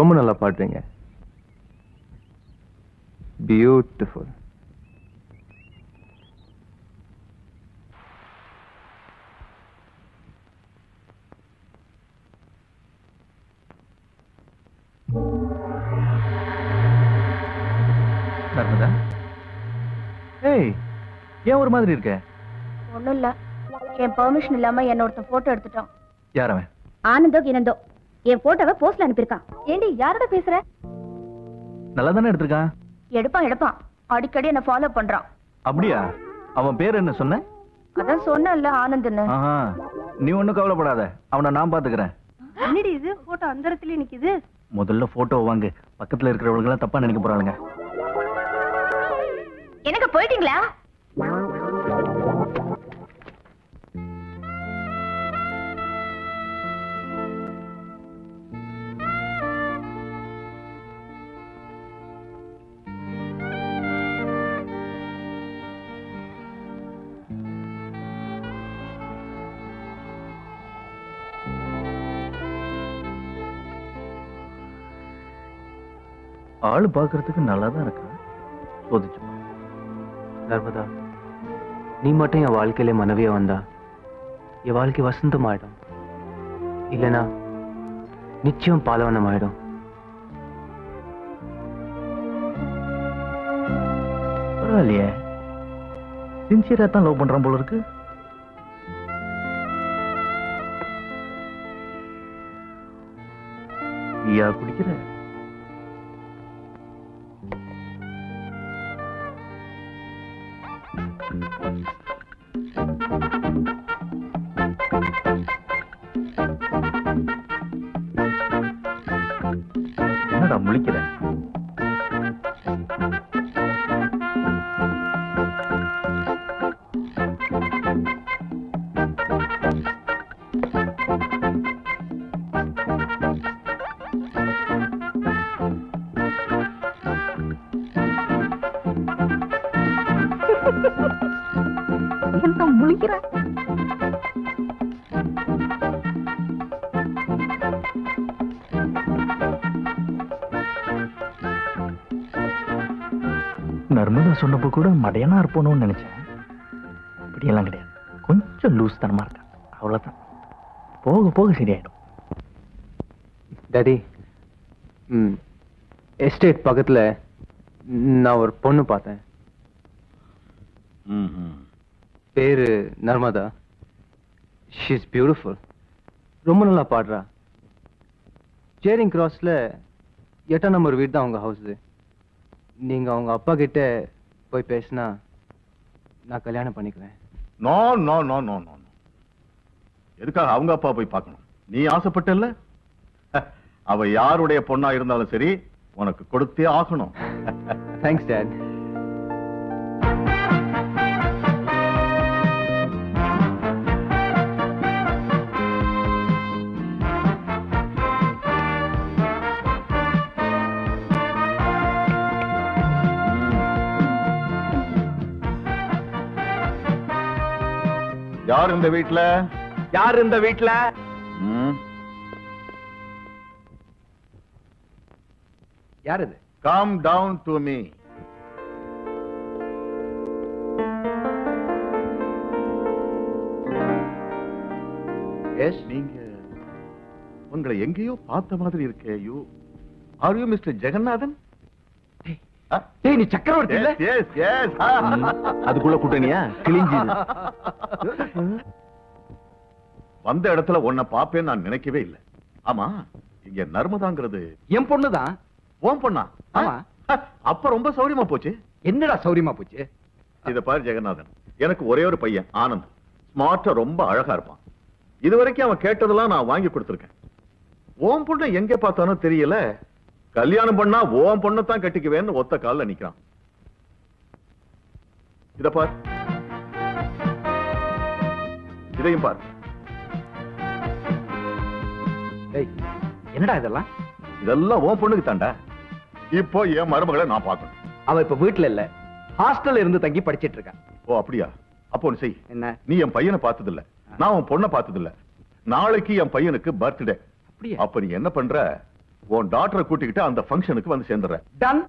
[SPEAKER 11] ரொம்ப நல்லா பாடுறீங்க. பியூட்டிஃபுல்.
[SPEAKER 5] நர்மதா, ஏய், ஏன் ஒரு மாதிரி இருக்க?
[SPEAKER 1] ஒண்ணும் இல்ல, என் பெர்மிஷன் இல்லாம என்ன ஒருத்தன் போட்டோ எடுத்துட்டான்.
[SPEAKER 5] யார் அவன்?
[SPEAKER 1] ஆனந்தோ கினந்தோ என் போட்டோவை போஸ்ட்ல அனுப்பியிருக்கான். ஏண்டி யாரோட பேசுற?
[SPEAKER 5] நல்லா தானே எடுத்திருக்கான்.
[SPEAKER 1] எடுப்பான் அடிக்கடி என்ன ஃபாலோ பண்றான்.
[SPEAKER 5] அப்படியா? அவன் பேர் என்ன சொன்ன?
[SPEAKER 1] அதான் சொன்னேன்ல, ஆனந்த்னு.
[SPEAKER 5] நீ ஒண்ணும் கவலைப்படாத, அவனை நான் பாத்துக்கிறேன்.
[SPEAKER 1] என்னடி இது போட்டோ அந்த இடத்துல நிக்குது?
[SPEAKER 5] முதல்ல போட்டோ வாங்கு, பக்கத்துல இருக்கிறவங்க எல்லாம் தப்பா நினைக்க போறாளுங்க.
[SPEAKER 1] எனக்கு போயிட்டீங்களா?
[SPEAKER 5] ஆளு பாக்குறதுக்கு நல்லாதான் இருக்கா. சோதிச்சு
[SPEAKER 11] நர்மதா, நீ மட்டும் என் வாழ்க்கையில மனைவியா வந்தா என் வாழ்க்கை வசந்தம் ஆயிடும். இல்லனா நிச்சயம் பாலவனம் ஆயிடும்.
[SPEAKER 5] பரவாயில்லையே, சின்சியரா தான் லவ் பண்றான் போல இருக்கு. ஐயா குடிக்கிற? என்னடா முழிக்கிற? என்ன முழிக்கிற? நர்மதா சொன்னப்போ கூட மடையனா இருப்போம்னு நினைச்சேன். அப்படியெல்லாம் கிடையாது, கொஞ்சம் லூஸ் தனமா இருக்கா, அவ்வளவுதான். போக போக சரியாயிடும்.
[SPEAKER 11] டாடி, எஸ்டேட் பக்கத்துல நான் ஒரு பொண்ணு பார்த்தேன். பேரு நர்மதா. She is beautiful. ரொம்ப நல்லா பாடுறா. சேரிங் கிராஸ்ல 8ஆம் நம்பர் வீடு தான் அவங்க ஹவுஸ். நீங்க அவங்க அப்பா கிட்ட போய் பேசினா நான் கல்யாணம் பண்ணிக்குவேன்.
[SPEAKER 12] No no no no no. எதுக்காக அவங்க அப்பா போய் பார்க்கணும்? நீ ஆசைப்பட்டல்ல? அவ யாருடைய பொண்ணா இருந்தாலும் சரி, உனக்கு கொடுத்தே ஆகணும்.
[SPEAKER 11] Thanks dad.
[SPEAKER 12] யார் இந்த வீட்ல?
[SPEAKER 2] யார் இந்த வீட்ல?
[SPEAKER 12] யார் இது? Come down to me. Yes, நீங்க உங்களை எங்கேயோ பார்த்த மாதிரி இருக்கே. You are you mister Jeganathan?
[SPEAKER 2] டேய், நீ சக்கரவர்த்தி இல்ல?
[SPEAKER 12] Yes yes.
[SPEAKER 2] அதுக்குள்ள கூட்டணியா கிழிஞ்சி?
[SPEAKER 12] வந்த இடத்துல உன்னை பாப்பேன்னு நான் நினைக்கவே இல்லை. ஆமா, இங்க நர்மதாங்கிறது
[SPEAKER 2] என் பொண்ணுதான்.
[SPEAKER 12] ஓம் பொண்ணா?
[SPEAKER 2] ஆமா.
[SPEAKER 12] அப்ப ரொம்ப சௌரியமா போச்சு.
[SPEAKER 2] என்னடா சௌரியமா போச்சு?
[SPEAKER 12] இத பாரு ஜெகநாதன், எனக்கு ஒரே ஒரு பையன் ஆனந்த். ஸ்மார்ட்டா ரொம்ப அழகா இருப்பான். இதுவரைக்கும் அவன் கேட்டதெல்லாம் நான் வாங்கி கொடுத்திருக்கேன். ஓம் பொண்ணை எங்க பார்த்தானோ தெரியல, கல்யாணம் பண்ணா ஓம் பொண்ணை தான் கட்டிக்குவேன்னு ஒத்த கால்ல நிக்கிறான். இத பார், இதையும் பார்.
[SPEAKER 2] என்னடா இதெல்லாம்?
[SPEAKER 12] இதெல்லாம் ஓம் பொண்ணுக்கு தாண்டா. இப்போ என் மருமகளை நான் பார்க்கணும்.
[SPEAKER 2] அவ இப்ப வீட்டுல இல்ல, ஹாஸ்டல்ல இருந்து தங்கி படிச்சிட்டு இருக்கா.
[SPEAKER 12] ஓ அப்படியா? அப்போ ஒண்ணு செய்.
[SPEAKER 2] என்ன?
[SPEAKER 12] நீ என் பையனை பார்த்தது இல்ல, நான் உன் பொண்ணை பார்த்தது இல்ல. நாளைக்கு என் பையனுக்கு பர்த்டே. அப்ப நீ என்ன பண்ற, உன் டாக்டரை கூட்டிக்கிட்டு அந்த ஃபங்க்ஷனுக்கு வந்து சேர்ந்துடுறேன்.
[SPEAKER 2] டன்.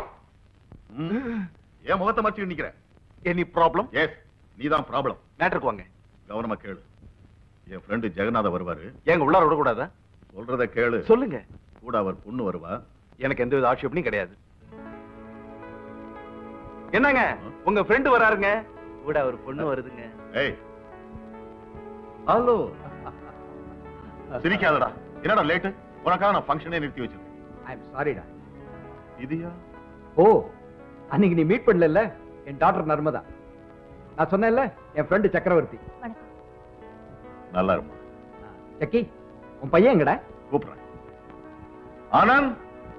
[SPEAKER 12] ஏன் முகத்தை மறைச்சு நிக்கிற?
[SPEAKER 2] Any problem?
[SPEAKER 12] எஸ், நீதான் ப்ராப்ளம்.
[SPEAKER 2] மேட்டருக்கு வாங்க.
[SPEAKER 12] கவனமா கேளு. என் ஃப்ரெண்டு ஜெகநாத வருவாரு.
[SPEAKER 2] எங்க உள்ளார விடக்கூடாதா?
[SPEAKER 12] சொல்றத கேளு.
[SPEAKER 2] சொல்லுங்க.
[SPEAKER 12] கூட அவர் பொண்ணு வருவா.
[SPEAKER 2] எனக்கு எந்த வித ஆட்சேபனையும் கிடையாது. என்னங்க உங்க ஃப்ரெண்டு வராருங்க. கூட அவர் பொண்ணு வருதுங்க.
[SPEAKER 12] ஏய் ஹலோ, சிரிக்காதடா. என்னடா லேட்? உனக்காக நான் ஃபங்க்ஷனே நிறுத்தி வச்சிருக்கேன்.
[SPEAKER 5] ஐ அம் சாரிடா.
[SPEAKER 12] இதுயா?
[SPEAKER 5] ஓ, அன்னைக்கு நீ மீட் பண்ணல என் டாக்டர் நர்மதா. நான் சொன்னேன்ல என் ஃப்ரெண்டு சக்கரவர்த்தி.
[SPEAKER 12] நல்லா இருமா.
[SPEAKER 5] சக்கி, உன் பையன் எங்கடா?
[SPEAKER 12] கூப்பிடுறேன். ஆனந்த்.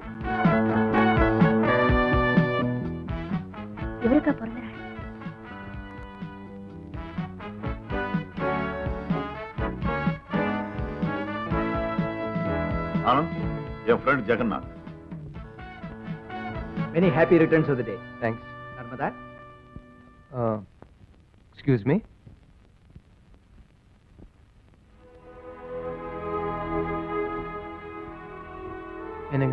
[SPEAKER 1] இவருக்கா பிறந்த நாள்?
[SPEAKER 12] ஆனந்த், என் friend Jeganath.
[SPEAKER 5] Many happy returns of the day.
[SPEAKER 11] Thanks.
[SPEAKER 5] Narmada.
[SPEAKER 11] Excuse me. என்னங்க,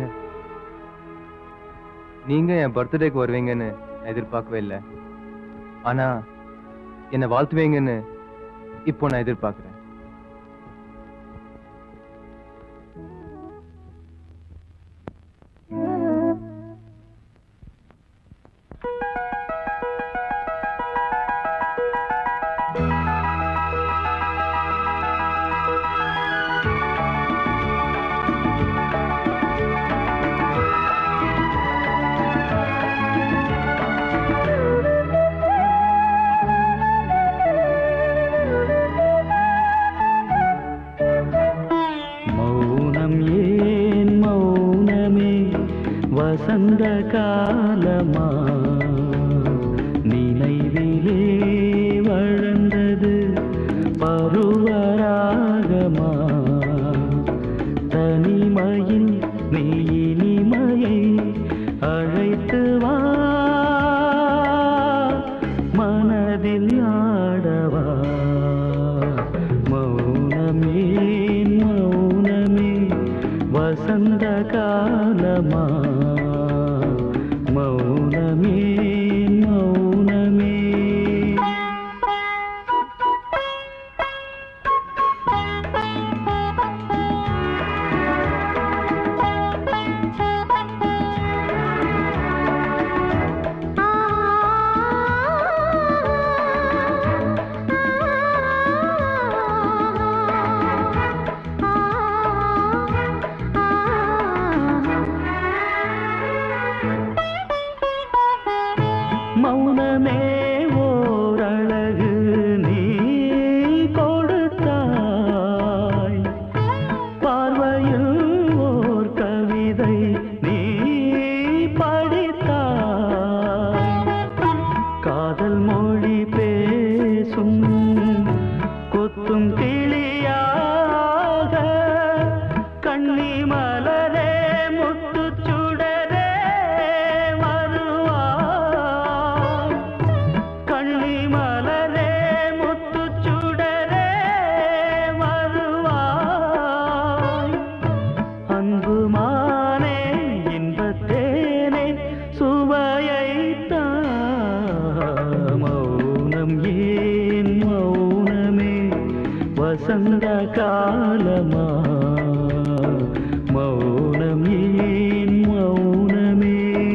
[SPEAKER 11] நீங்க என் பர்த்டேக்கு வருவீங்கன்னு எதிர்பார்க்கவே இல்லை. ஆனா என்ன வாழ்த்துவீங்கன்னு இப்போ நான் எதிர்பார்க்கிறேன்.
[SPEAKER 9] வசந்த காலமா நினைவிலே வளர்ந்தது பருவராகமா தனிமையில் நீ இனிமையை அழைத்து வா மனதில் ஆடவா மௌனமே மௌனமே வசந்த காலமா மௌனமே மௌனமே மௌனமே ஓரழகு நீ கொடுத்தாய் பார்வையில் ஓர் கவிதை நீ படித்தாய் காதல் மொழி பேசும் கொத்தும் கிளியாக கண்ணி மலரே முத்துச் சுடரே வருவாய் கண்ணி மலரே முத்துச் சுடரே வருவாய் அன்புமானே இன்பத்தேனே சுவையைத்தா மௌனம் ஏன் மௌனமே வசந்த காலமா மௌனம் ஏன் மௌனமே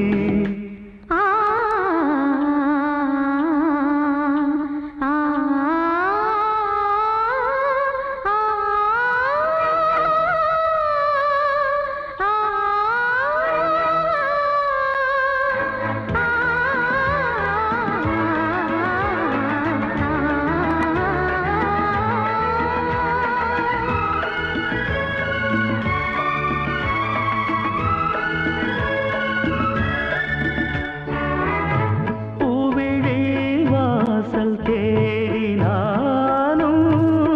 [SPEAKER 9] பூவிழி வாசல் தேடி நானும்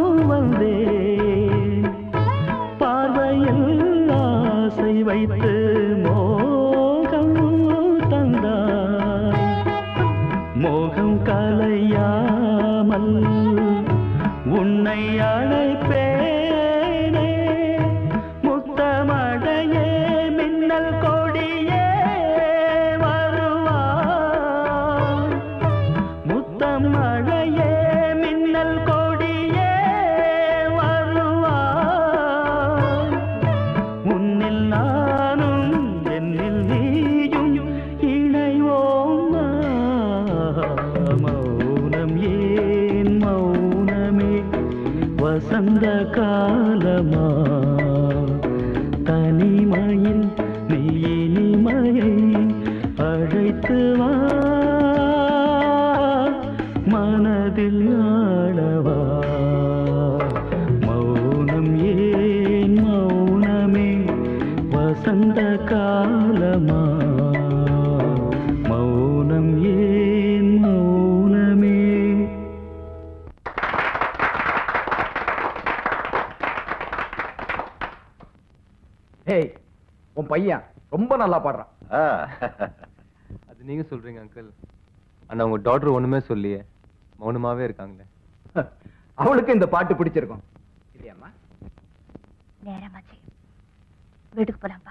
[SPEAKER 9] வந்தேன் பார்வையில் ஆசை வைத்து மோகம் தந்தாய் மோகம் கலையாமல் உன்னை அழைப்பேனே முத்தமடையே வானம் மழையே மின்னல் கொடியே வருவாய் உன்னில் நானும் என்னில் நீயும் இணைவோம் மௌனம் ஏன் மௌனமே வசந்த காலமா தனிமையில் நீ இனிமையை அழைத்து வா மனதில் ஆளவா மௌனம் ஏன் மௌனமே வசந்த காலமா மௌனம் ஏன் மௌனமே.
[SPEAKER 2] ஏய் உன் பையன் ரொம்ப நல்லா பாடுறான்.
[SPEAKER 11] அது நீங்க சொல்றீங்க அங்கிள். ஆனா உங்க டாக்டர் ஒண்ணுமே சொல்லியே மௌனமாவே இருக்காங்களே.
[SPEAKER 2] அவளுக்கு இந்த பாட்டு பிடிச்சிருக்கும் இல்லையாம்மா?
[SPEAKER 1] நேரமாச்சு, வீட்டுக்கு போலாம்ப்பா.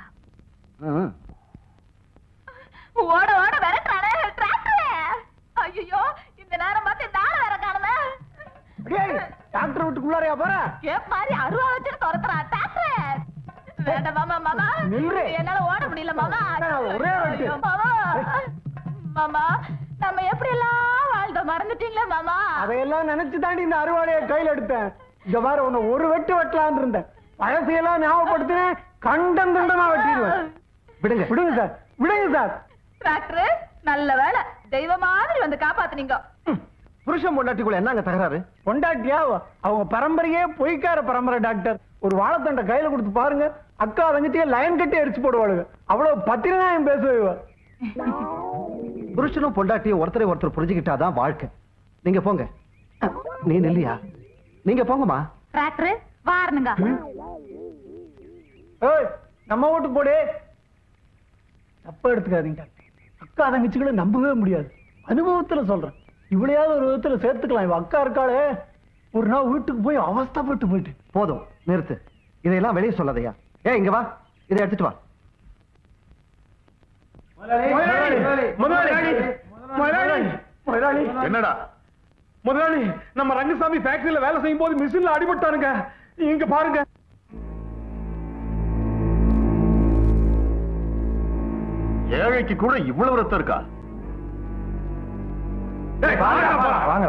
[SPEAKER 7] ஓட ஓட விரட்டுறானே டிராக்டர். ஐயோ இந்த நேரம் பார்த்து இந்த ஆளை வேற காணுமே.
[SPEAKER 2] டாக்டர் வீட்டுக்குள்ளாரையா போற?
[SPEAKER 7] கேப் மாதிரி அருவா வச்சுட்டு துரத்துறான் டிராக்டர். வேண்டாம் மாமா மாமா, என்னால ஓட முடியல மாமா.
[SPEAKER 2] ஒரே வெட்டு.
[SPEAKER 7] ஐயோ, மாமா மாமா நம்ம எப்படி எல்லாம் வாழ்ந்த மறந்துட்டீங்களா மாமா?
[SPEAKER 2] அதையெல்லாம் நினைச்சு தாண்டி இந்த அறுவாளைய கையில எடுத்தேன். இங்க பாரு, உன்னை ஒரு வெட்டு வெட்டலான்னு இருந்தேன். பழசையெல்லாம் ஞாபகப்படுத்தினேன், கண்டம் துண்டமா வெட்டிடுவேன். விடுங்க விடுங்க சார், விடுங்க சார்.
[SPEAKER 7] டிராக்டர் நல்ல வேலை, தெய்வ மாதிரி வந்து காப்பாத்துனீங்க.
[SPEAKER 2] புருஷன் பொண்டாட்டிக்குள்ள என்னங்க தகராறு? பொண்டாட்டியா? அவங்க பரம்பரையே பொய்க்கார பரம்பரை டாக்டர். ஒரு வாழைத்தண்டை கையில கொடுத்து பாருங்க, அக்கா தங்கச்சியே லைன் கட்டி அடிச்சு போடுவாளுங்க. அவ்வளவு பத்திரநாயம் பேசுவா.
[SPEAKER 10] புருஷனும் பொண்டாட்டியும் ஒருத்தரை ஒருத்தர் புரிஞ்சுக்கிட்டாதான் வாழ்க்கை. நீங்க போங்க. நீ இல்லையா? நீங்க போங்கம்மா.
[SPEAKER 7] டிராக்டர் வாரணுங்க.
[SPEAKER 2] ஏய், நம்ம வீட்டுக்கு போடு. தப்பா எடுத்துக்காதீங்க. அக்கா தங்கச்சிகளை நம்பவே முடியாது. அனுபவத்துல சொல்றேன். இவளையாவது ஒரு விதத்துல சேர்த்துக்கலாம். இவ அக்கா இருக்காளே, ஒரு நாள் வீட்டுக்கு போய் அவஸ்தைப்பட்டு போயிட்டு.
[SPEAKER 10] போதும், நிறுத்து. இதையெல்லாம் வெளியே சொல்லாதையா. இங்க வா, இதை எடுத்துட்டு வா.
[SPEAKER 12] என்னடா
[SPEAKER 2] முதலாளி, நம்ம ரங்கசாமி ஃபேக்டரியில வேலை செய்யும் போது மிஷின்ல அடிபட்டானுங்க. இங்க பாருங்க.
[SPEAKER 12] ஏழைக்கு கூட இவ்வளவு ரத்தம் இருக்கா?
[SPEAKER 2] வாங்க.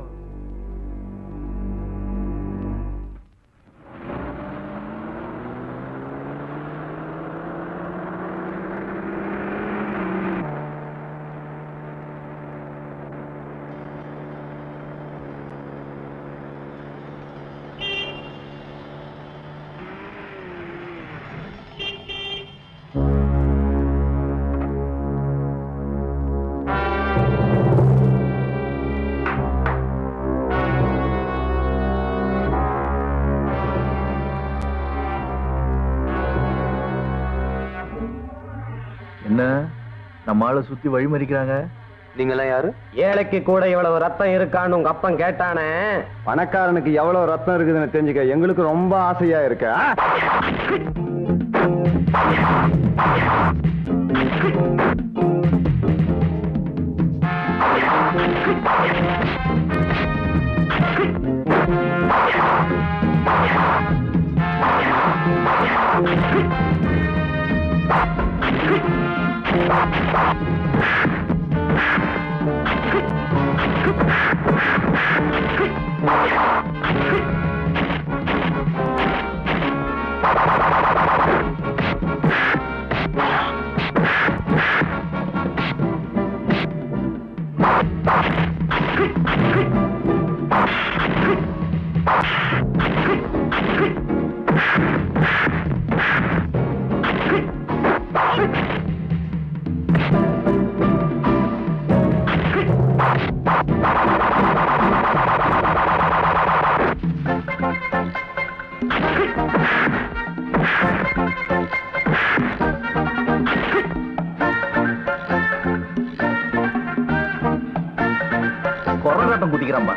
[SPEAKER 5] என்ன நம்ம ஆளை சுத்தி வழிமறிக்கிறாங்க?
[SPEAKER 11] நீங்க எல்லாம் யாரு?
[SPEAKER 13] ஏழைக்கு கூட இவ்வளவு ரத்தம் இருக்கான்னு உங்க அப்பன் கேட்டானே.
[SPEAKER 14] பணக்காரனுக்கு எவ்வளவு ரத்தம் இருக்குதுன்னு தெரிஞ்சுக்க எங்களுக்கு ரொம்ப ஆசையா இருக்க.
[SPEAKER 5] கொரநாட்டம் குதிக்கிறான்பா.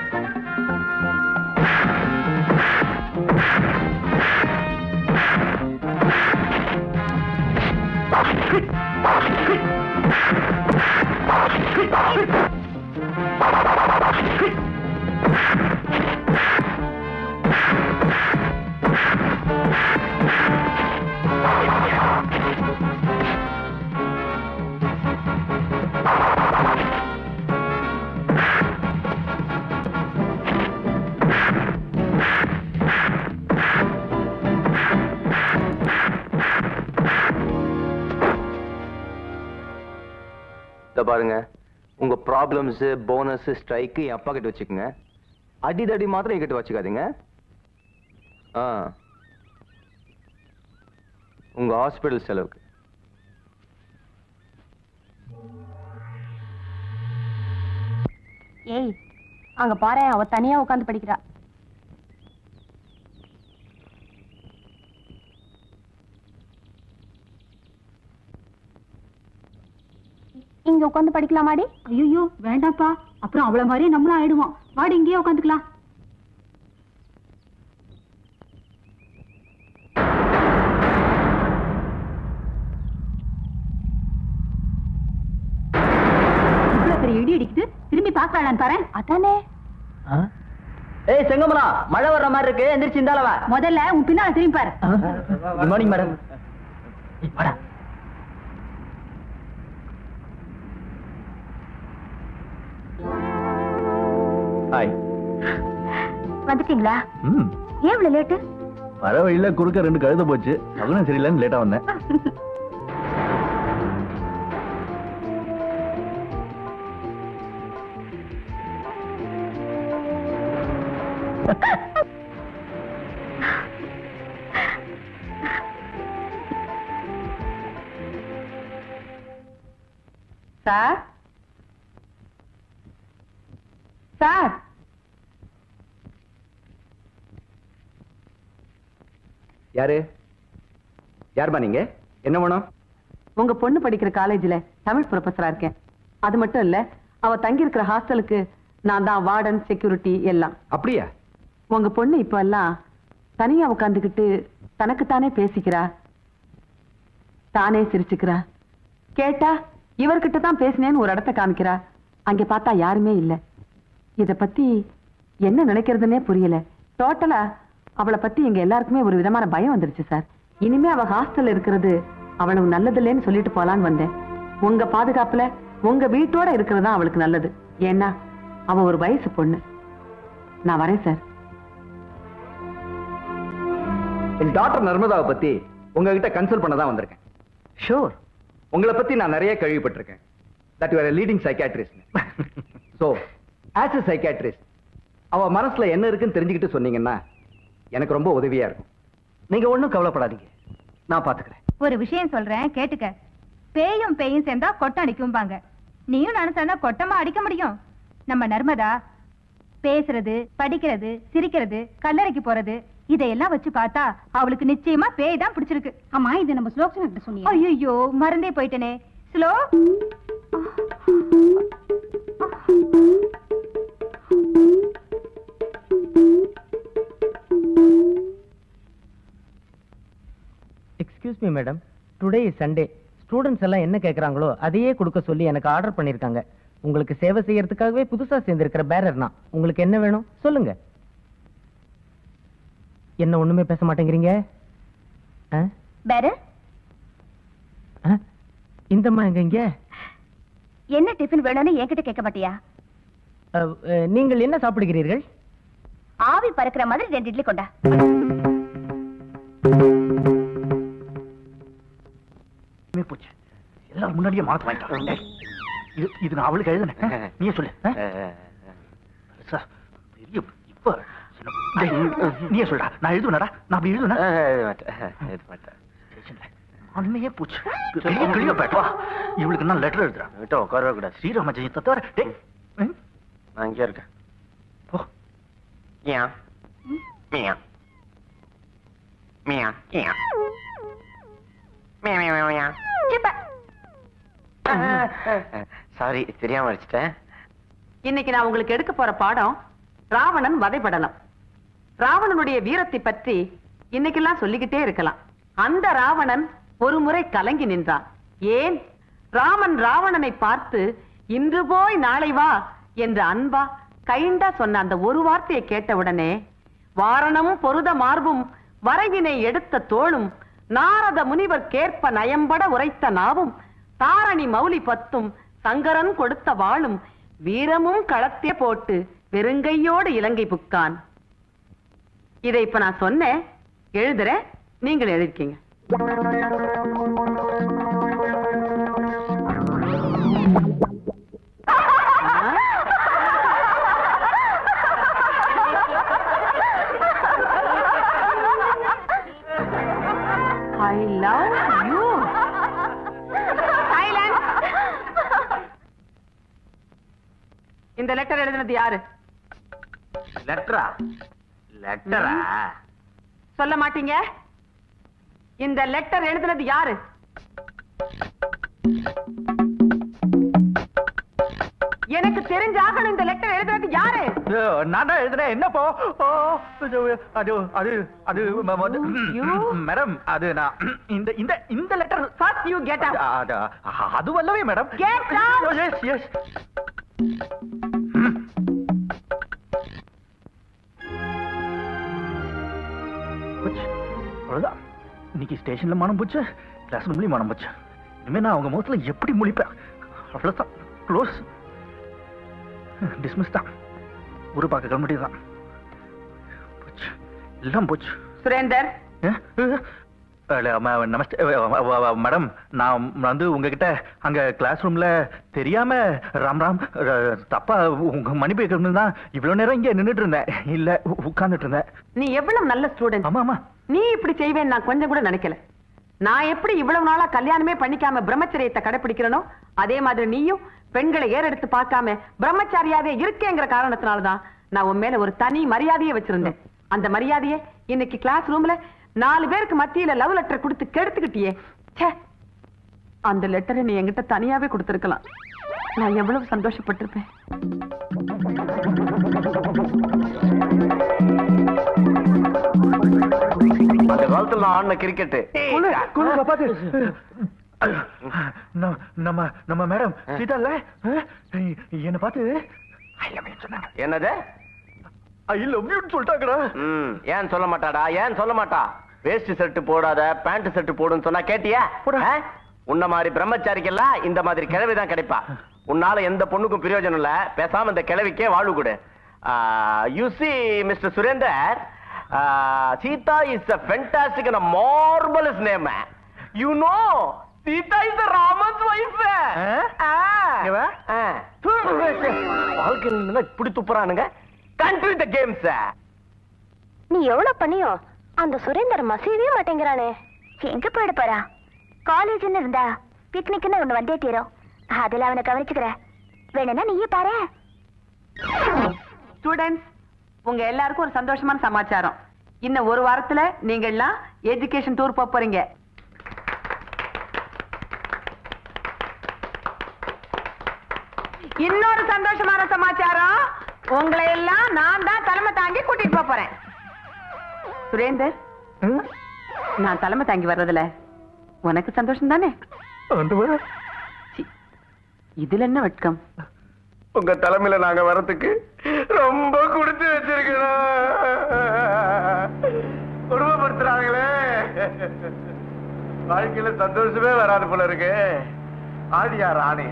[SPEAKER 11] பாருங்க, உங்க ப்ராப்ளம்ஸ், போனஸ், ஸ்ட்ரைக் என் அப்பா கிட்ட வச்சுக்கோங்க. அடிதடி மாத்திரம் என்கிட்ட வச்சுக்காதீங்க. உங்க ஹாஸ்பிடல் செலவுக்கு.
[SPEAKER 3] ஏய், அங்க பாரு, அவ தனியா உட்கார்ந்து படிக்கிறா. இங்க உட்கார்ந்து படிக்கலாமாடி?
[SPEAKER 7] ஐயோ வேண்டாப்பா, அப்புறம் அவள மாதிரி நம்மளும் ஆயிடுவோம். வாடி இங்கேயே உட்காந்துக்கலாம். இடி அடிக்குது, திரும்பி பாக்கலான்னு பாரு.
[SPEAKER 3] அதானே.
[SPEAKER 6] ஏய் செங்கமலா, மழை வர்ற மாதிரி இருக்கு, எந்திரிச்சு இந்தாலவா.
[SPEAKER 7] முதல்ல உன் பின்னால திரும்பி பாரு.
[SPEAKER 6] Good morning madam.
[SPEAKER 5] ஹாய்.
[SPEAKER 1] வந்துட்டீங்களா? ஏன் இவ்வளவு லேட்டு?
[SPEAKER 5] வர வழியில குறுக்க 2 கழுத போச்சு, அவனும் சரியில்லைன்னு லேட்டா வந்தேன்.
[SPEAKER 3] சார், சார்,
[SPEAKER 15] யாரு? யாருமா நீங்க? என்ன வேணும்?
[SPEAKER 3] உங்க பொண்ணு படிக்கிற காலேஜ்ல தமிழ் ப்ரொஃபஸரா இருக்கேன். அது மட்டும் இல்ல, அவ தங்கி இருக்கிற ஹாஸ்டலுக்கு நான் தான் வார்டன், செக்யூரிட்டி எல்லாம்.
[SPEAKER 15] அப்படியா?
[SPEAKER 3] உங்க பொண்ணு இப்ப எல்லாம் தனியா உட்காந்துக்கிட்டு தனக்குத்தானே பேசிக்கிறா, தானே சிரிச்சுக்கிறா. கேட்டா இவர்கிட்ட தான் பேசினேன்னு ஒரு இடத்த காமிக்கிறா. அங்க பார்த்தா யாருமே இல்ல. இத பத்தி என்ன நினைக்கிறதுனே புரியல. டோட்டலா அவளை பத்தி எங்க எல்லாருக்குமே ஒரு விதமான பயம் வந்துருச்சு சார். இனிமே அவ ஹாஸ்டல்ல இருக்கிறது அவளுக்கு நல்லது இல்லைன்னு சொல்லிட்டு போலான்னு வந்தேன். உங்க பாதுகாப்புல உங்க வீட்டோட இருக்கிறது தான் அவளுக்கு நல்லது. ஏன்னா அவ ஒரு வயசு பொண்ணு. நான் வரேன் சார்.
[SPEAKER 15] என் டாக்டர் நர்மதாவை பத்தி உங்ககிட்ட கன்சல்ட் பண்ண தான் வந்திருக்கேன். ஷூர், உங்களை பத்தி நான் நிறைய கேள்விப்பட்டிருக்கேன். That you are a leading psychiatrist. So, as a psychiatrist, அவ மனசுல என்ன இருக்குன்னு தெரிஞ்சுக்கிட்டு சொன்னீங்கன்னா எனக்கு ரொம்ப உதவியா இருக்கும். நீங்க ஒண்ணும் கவலைப்படாதீங்க, நான் பாத்துக்கிறேன்.
[SPEAKER 7] ஒரு விஷயம் சொல்றேன், கேட்டுக்க. பேயும் பேயும் சேர்ந்தா கொட்டம் அடிக்கும்பாங்க. நீயும் நினைச்சா கொட்டமா அடிக்க முடியும்? நம்ம நர்மதா பேசுறது, படிக்கிறது, சிரிக்கிறது, கல்லறைக்கு போறது, இதையெல்லாம் வச்சு பார்த்தா அவளுக்கு நிச்சயமா பேய் தான் பிடிச்சிருக்கு. ஆமா, இது நம்ம ஸ்லோக்ஷன் கிட்ட சொன்னீங்க. ஐயோ, மறந்தே போயிட்டனே. Slow,
[SPEAKER 6] excuse me madam, today is Sunday. Students எல்லாம் என்ன கேட்கறாங்களோ அதையே கொடுக்க சொல்லி எனக்கு ஆர்டர் பண்ணிருக்காங்க. உங்களுக்கு சேவை செய்யறதுக்காகவே புதுசா சேர்ந்திருக்கிற பேரர் நான். உங்களுக்கு என்ன வேணும் சொல்லுங்க. என்ன ஒண்ணுமே பேச மாட்டேங்கிறீங்க?
[SPEAKER 1] பேரர்,
[SPEAKER 6] இந்தம்மா எங்க?
[SPEAKER 1] என்ன டிஃபன் வேணும்னு என்கிட்ட கேட்க மாட்டியா?
[SPEAKER 6] நீங்கள் என்ன சாப்பிடுகிறீர்கள்?
[SPEAKER 1] ஆவி பறக்கிற மாதிரி 2 இட்லி கொண்டா.
[SPEAKER 5] போச்சு, எல்லாரும் முன்னாடியே மாத்து வாங்கிட்டாங்க. இது நான் அவளுக்கு எழுதுனேன், நீயே சொல்லு. இப்ப நீயே சொல்றா, நான் எழுதுனடா. நான் அப்படி எழுதுனேன். அண்மையே போச்சு. வா, இவளுக்கு நான் லெட்டர் எழுதுறேன். உட்கார கூடாது. ஸ்ரீராம ஜெயத்தை தவிர
[SPEAKER 13] நான் இங்கே இருக்கேன்.
[SPEAKER 5] போ.
[SPEAKER 13] ஏன் மியா மியா மியா மியா. சாரி, தெரியாம அடிச்சிட்டேன்.
[SPEAKER 3] இன்னைக்கு நான் உங்களுக்கு எடுக்க போற பாடம் ராவணன் வதைபடலம். ராவணனுடைய வீரத்தை பற்றி இன்னைக்கெல்லாம் சொல்லிக்கிட்டே இருக்கலாம். அந்த ராவணன் ஒரு முறை கலங்கி நின்றான். ஏன்? ராமன் ராவணனை பார்த்து இன்று போய் நாளை வா என்று அன்பா கைண்டா சொன்ன அந்த ஒரு வார்த்தையை கேட்டவுடனே வாரணமும் பொருத மார்பும் வரைவினை எடுத்த தோளும் நாரத முனிவர் கேற்ப நயம்பட உரைத்த நாவும் தாரணி மௌலி 10 சங்கரன் கொடுத்த வாளும் வீரமும் களத்தே போட்டு வெறுங்கையோடு இலங்கை புக்கான். இதை இப்ப நான் சொன்னேன், எழுதுறேன், நீங்கள் எழுதிருக்கீங்க. இந்த லெட்டர் எழுதினது யாரு?
[SPEAKER 2] லெட்டரா? லெட்டரா?
[SPEAKER 3] சொல்ல மாட்டீங்க? இந்த லெட்டர் எழுதினது யாரு? எனக்கு தெரிஞ்சாகணும். இந்த லெட்டர் எழுதுறது யாரு?
[SPEAKER 5] நான் தான் எழுதுறேன். என்னப்போ? அது அது அது மேடம், அது நான் இந்த இந்த இந்த letter
[SPEAKER 3] first you get out.
[SPEAKER 5] அது வல்லவே madam.
[SPEAKER 3] Get out.
[SPEAKER 5] Yes yes. அவ்வளவுதான். இன்னைக்கு ஸ்டேஷன்ல மனம் போச்சு, கிளாஸ் ரூம்லயும் மனம் போச்சு. இனிமே நான் அவங்க முகத்துல எப்படி முழிப்பேன்? அவ்வளவுதான். க்ளோஸ். டிஸ்மிஸ் தான். ஊரு பார்க்க கிளம்பிட்டு தான். போச்சு, எல்லாம் போச்சு.
[SPEAKER 3] சுரேந்தர்,
[SPEAKER 5] நமஸ்தே மேடம். நான் வந்து உங்ககிட்ட அங்க கிளாஸ் ரூம்ல தெரியாம ராம் ராம் தப்பா உங்க மணி பேக்கணும் தான் இவ்வளவு நேரம் இங்க நின்னுட்டு இருந்தேன். இல்ல உட்கார்ந்துட்டு இருந்தேன்.
[SPEAKER 3] நீ எவ்வளவு நல்ல ஸ்டூடெண்ட்.
[SPEAKER 5] ஆமா ஆமா.
[SPEAKER 3] நீ இப்படி செய்வேன்னு நான் கொஞ்சம் கூட நினைக்கல. நான் எப்படி இவ்வளவு நாளா கல்யாணமே பண்ணிக்காம பிரம்மச்சரியத்தை கடைபிடிக்கிறனோ அதே மாதிரி நீயும் பெண்களை ஏறெடுத்து பார்க்காம பிரம்மச்சாரியாவே இருக்கேங்கிற காரணத்தினாலதான் நான் உன் மேல ஒரு தனி மரியாதையை வச்சிருந்தேன். அந்த மரியாதையை இன்னைக்கு கிளாஸ் ரூம்ல 4 பேருக்கு மத்தியில லவ் லெட்டர் கொடுத்து கெடுத்துக்கிட்டியே. அந்த லெட்டரை நீ என்கிட்ட தனியாவே கொடுத்திருக்கலாம். நான் எவ்வளவு சந்தோஷப்பட்டிருப்பேன்.
[SPEAKER 2] அந்த காலத்துல நான் ஆடின கிரிக்கெட்.
[SPEAKER 5] நம்ம நம்ம மேடம் சீதா இல்ல என்ன பார்த்து ஐ லவ் யூ சொன்னாங்க.
[SPEAKER 2] என்னது?
[SPEAKER 5] ஐ லவ் யூ சொல்லிட்டாங்கடா.
[SPEAKER 2] ஏன் சொல்ல மாட்டாடா? ஏன் சொல்ல மாட்டா? வேஸ்ட் ஷர்ட் போடாத, பேண்ட் ஷர்ட் போடுன்னு சொன்னா கேட்டியா? உன்ன மாதிரி பிரம்மச்சாரிக்கெல்லாம் இந்த மாதிரி கிழவிதான் கிடைப்பா. உன்னால எந்த பொண்ணுக்கும் பிரயோஜனம் இல்ல. பேசாம இந்த கிழவிக்கே வாழ்வு கொடு. You see Mr. Surender, Sita is a fantastic and a marvelous name. You know, Sita is the Raman's wife. வாழ்க்கையில இப்படி துப்புறானுங்க. Country the games.
[SPEAKER 1] நீ எவ்வளவு பண்ணியோ அந்த சுரேந்தர் மசீவே மாட்டேங்கிறானே. எங்க போயிட போறா? காலேஜ்னு இருந்தா பிக்னிக்னு ஒண்ணு வந்தே தீரும். அதுல அவனை கவனிச்சுக்கிற. வேணும்னா நீயே பாரு.
[SPEAKER 3] ஸ்டூடெண்ட்ஸ், உங்க எல்லாருக்கும் ஒரு சந்தோஷமான சமாச்சாரம். இன்னும் ஒரு வாரத்துல நீங்க எல்லாம் எஜுகேஷன் டூர் போறீங்க. இன்னொரு சந்தோஷமான சமாச்சாரம், உங்களை எல்லாம் நான் தான் தலைமை தாங்கி கூட்டிட்டு போறேன். சுரேந்தர், நான் தலைமை தாங்கி வர்றதுல உனக்கு சந்தோஷம் தானே? இதுல என்ன வெட்கம்?
[SPEAKER 2] உங்க தலைமையில நாங்க வரதுக்கு ரொம்ப குடுத்து வச்சிருக்கோம். குடும்பப்படுத்துறாங்களே. வாழ்க்கையில சந்தோஷமே வராது போல இருக்கு. ஆடியா ராணி.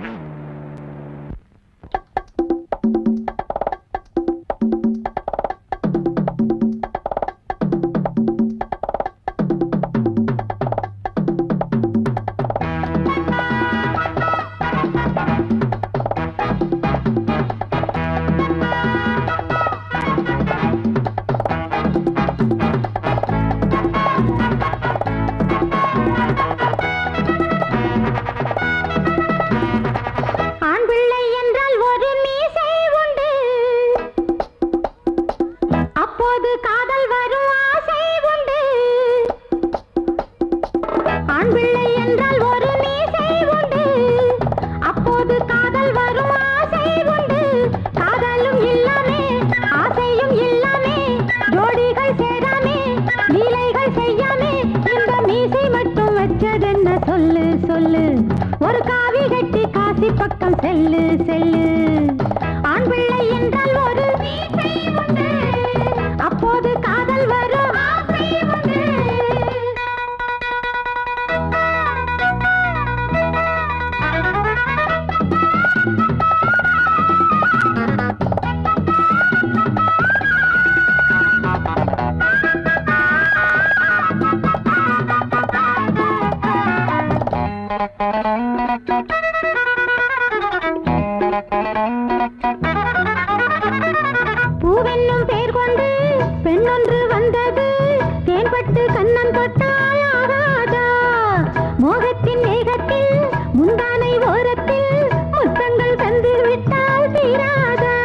[SPEAKER 16] பூவென்னும் பேர் கொண்டு பெண்ணொன்று வந்தது. தேன்பட்டு கண்ணன் தொட்டால் ஆகாதா? மோகத்தின் வேகத்தில் முந்தானை ஓரத்தில் முத்தங்கள் தந்து விட்டால் தீராதா?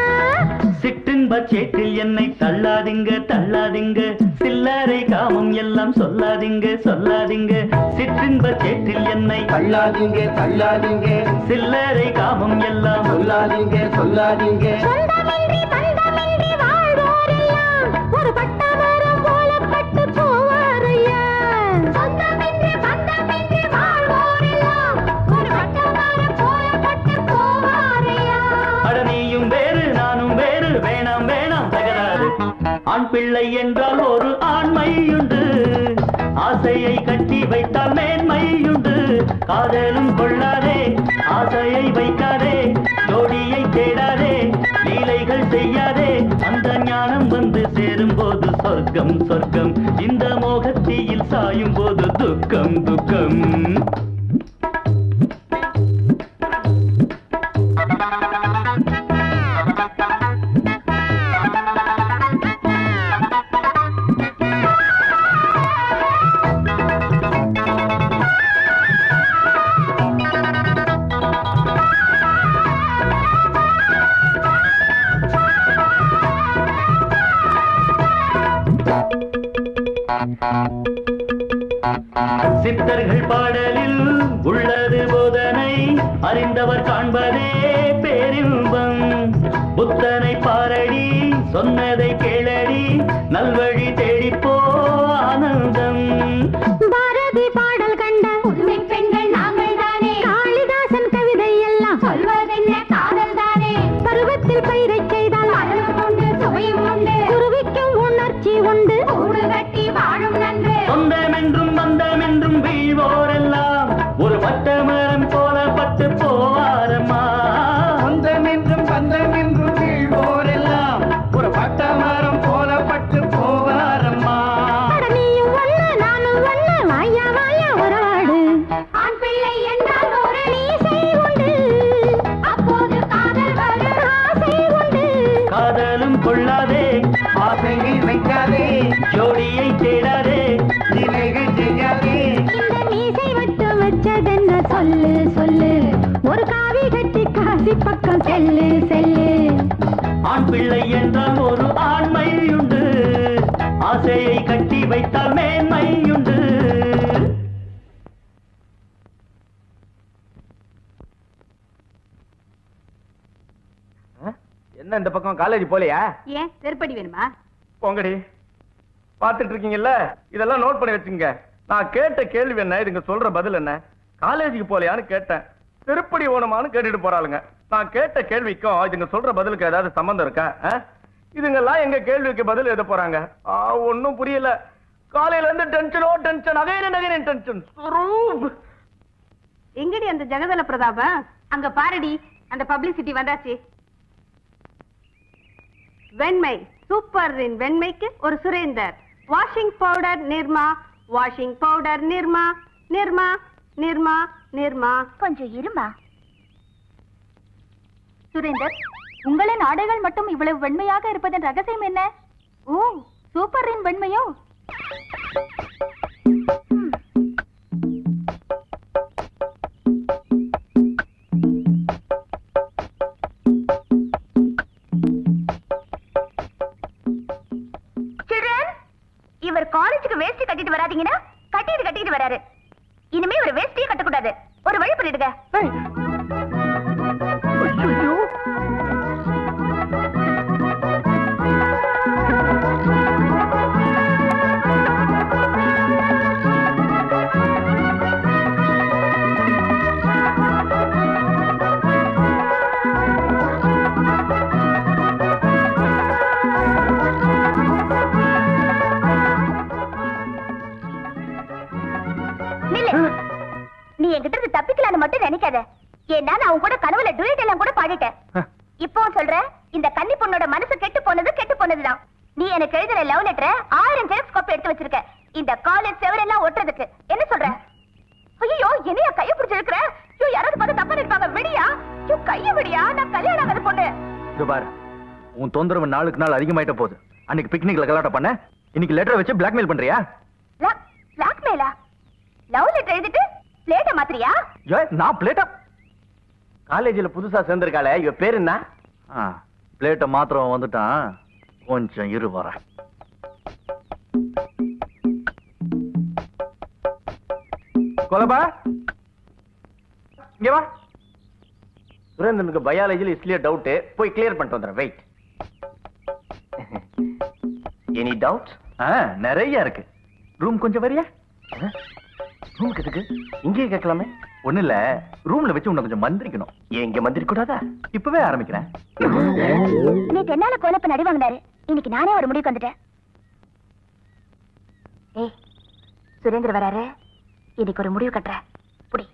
[SPEAKER 9] சேற்றில் என்னை தள்ளாதீங்க தள்ளாதீங்க சில்லறை காமம் எல்லாம் சொல்லாதீங்க சொல்லாதீங்க சிற்றின்ப சேற்றில் என்னை தள்ளாதீங்க தள்ளாதீங்க சில்லறை காமம் எல்லாம் சொல்லாதீங்க சொல்லாதீங்க
[SPEAKER 16] சொந்தமின்றி பந்தமின்றி வாழ்வோரெல்லாம் ஒரு பட்டமரம் போல பட்டு போவாரையா. சொந்தமின்றி பந்தமின்றி வாழ்வோரெல்லாம் ஒரு பட்டமரம் போல பட்டு போவாரையா.
[SPEAKER 9] அட நீயும் வேறு நானும் வேறு வேணாம் வேணாம் தகராறு ஆண் பிள்ளை என்றால் ஒரு ஆண்மையுண்டு ஆசையை கட்டி வைத்தால் மேன்மையுண்டு காதலும் கொள்ளாதே ஆசையை வைக்காதே ஜோடியை தேடாதே லீலைகள் செய்யாதே அந்த ஞானம் வந்து சேரும் போது சொர்க்கம் சொர்க்கம் இந்த மோகத்தீயில் சாயும் போது துக்கம் துக்கம் சித்தர்கள் பாடலில் உள்ளது போதனை அறிந்தவர் காண்பதே பேரின்பம் புத்தனை பாரடி சொன்னதை கேளடி நல்வழி தேடிப்போ ஆனந்தம்.
[SPEAKER 16] பாரதி பாடல் கண்ட புதுமை பெண்கள் நாங்கள் தானே. காளிதாசன் கவிதை எல்லாம் சொல்வதென்ன காதல் தானே. பருவத்தில் பயிரை செய்தால் மரணம் உண்டு சுவையும் உண்டு குருவிக்கும் உணர்ச்சி உண்டு கூடு கட்டி வாழும் நன்று.
[SPEAKER 9] சொந்தமென்றும் பந்தமென்றும் வீழ்வோரெல்லாம் ஒரு பட்டமரம் போல பட்டு போவாரம்மா.
[SPEAKER 2] சொந்தமென்றும் பந்தமென்றும் வீழ்வோரெல்லாம் ஒரு பட்டமரம் போல பட்டு போவாரம்மா.
[SPEAKER 16] நீயும் ஒண்ணு நானும் ஒண்ணு வாயா வாயா உறவாடு. ஆண் பிள்ளை என்றால் ஒரு நீசை உண்டு அப்போது காதல் வரும் ஆசை உண்டு.
[SPEAKER 9] காதலும் கொள்ளாதே ஆசையை வைக்காதே ஜோடியை தேடாதே நிலைகள் செய்யாதே.
[SPEAKER 16] இந்த மீசை மட்டும் வச்சதென்ன சொல்லு சொல்லு ஒரு காவி கட்டி காசி பக்கம் செல்லு செல்லு.
[SPEAKER 9] ஆண் பிள்ளை என்றால் ஒரு ஆண்மையுண்டு ஆசையை கட்டி வைத்தால் மேன்மையுண்டு.
[SPEAKER 2] என்ன இந்த பக்கம் காலேஜ் போலையா?
[SPEAKER 8] ஏன் செருப்படி வேணுமா?
[SPEAKER 2] போங்கடி. பாத்துட்டு இருக்கீங்கல்ல, இதெல்லாம் நோட் பண்ணி வச்சுங்க. நான் கேட்ட கேள்வி என்ன, இதுங்க சொல்ற பதில் என்ன? காலேஜுக்கு போலையான்னு கேட்டேன். திருப்படி ஓணுமான்னு கேட்டுட்டு போறாளுங்க. நான் கேட்ட கேள்விக்கும் இதுங்க சொல்ற பதிலுக்கு ஏதாவது சம்பந்தம் இருக்கா? இதுங்கெல்லாம் எங்க கேள்விக்கு பதில் எழுத போறாங்க. ஒன்னும் புரியல. காலையில இருந்து டென்ஷனோ டென்ஷன், அகைன் டென்ஷன்.
[SPEAKER 8] எங்கடி அந்த ஜெகதல பிரதாப? அங்க பாருடி, அந்த பப்ளிசிட்டி வந்தாச்சு. வெண்மை சூப்பரின் வெண்மைக்கு ஒரு Surender. Washing powder Nirma, washing powder Nirma, Nirma Nirma Nirma.
[SPEAKER 1] கொஞ்சம் இருமா. சுரேந்தர், உங்களின் ஆடைகள் மட்டும் இவ்வளவு வெண்மையாக இருப்பதன் ரகசியம் என்ன? ஓ, சூப்பரின் வெண்மையோ? இவர் காலேஜுக்கு வேஷ்டி கட்டிட்டு வராதீங்கன்னா கட்டிட்டு வராரு. இனிமே ஒரு வேஷ்டியே கட்டக்கூடாது. ஒரு வழி பண்ணிடுங்க. நீ என்கிட்ட இருந்து தப்பிக்கலான்னு மட்டும் நினைக்காத. ஏன்னா நான் உன் கூட கனவுல டுயட் எல்லாம் கூட பாடிட்டேன். இப்போ சொல்ற, இந்த கன்னி பொண்ணோட மனசு கெட்டு போனதுதான். நீ எனக்கு எழுதுற லவ் லெட்டரை 1000 ஜெராக்ஸ் காப்பி எடுத்து வச்சிருக்க. இந்த காலேஜ் செவரெல்லாம் ஒட்டுறதுக்கு. என்ன சொல்ற? ஐயோ, என்னையா கைய பிடிச்சு இருக்கிற? ஐயோ, யாராவது பார்த்து தப்பா நினைப்பாங்க. விடியா? ஐயோ, கைய விடியா? நான் கல்யாணம் ஆகாத பொண்ணு.
[SPEAKER 5] பாரு, உன் தொந்தரவு நாளுக்கு நாள் அதிகமாயிட்ட போகுது. அன்னைக்கு பிக்னிக்ல கலாட்டம் பண்ண, இன்னைக்கு லெட்டரை வச்சு பிளாக்மெயில் பண்றியா?
[SPEAKER 1] பிளாக்மெயிலா? லவ் லெட்டர் எழுதிட்டு பிளேட்ட மாத்திரியா?
[SPEAKER 5] நான் பிளேட்டா?
[SPEAKER 2] காலேஜ்ல புதுசா சேர்ந்திருக்காளே, இவ பேர் என்ன?
[SPEAKER 5] பிளேட்ட மாத்திரம் வந்துட்டான். கொஞ்சம் இரு வரேன்.
[SPEAKER 2] கொலபா இங்க வா. சுரேந்திரனுக்கு பயாலஜில இஸ்லியே டவுட், போய் கிளியர் பண்ணிட்டு வந்துடுறேன். வெயிட். Any doubt?
[SPEAKER 5] நிறைய இருக்கு. ரூம் கொஞ்சம் வரியா?
[SPEAKER 2] ரூமுக்கு எதுக்கு? இங்கேயே கேட்கலாமே.
[SPEAKER 5] ஒண்ணு இல்ல, ரூம்ல வச்சு உன்னை கொஞ்சம் மந்திரிக்கணும்.
[SPEAKER 2] ஏன் இங்க மந்திரிக்க கூடாதா?
[SPEAKER 5] இப்பவே ஆரம்பிக்கிறேன்.
[SPEAKER 1] நேத்து என்னால கோலப்ப நடி வாங்கினாரு, இன்னைக்கு நானே ஒரு முடிவுக்கு வந்துட்டேன். ஏய், சுரேந்திர வராரு, இன்னைக்கு ஒரு முடிவு கட்டுற. புடி.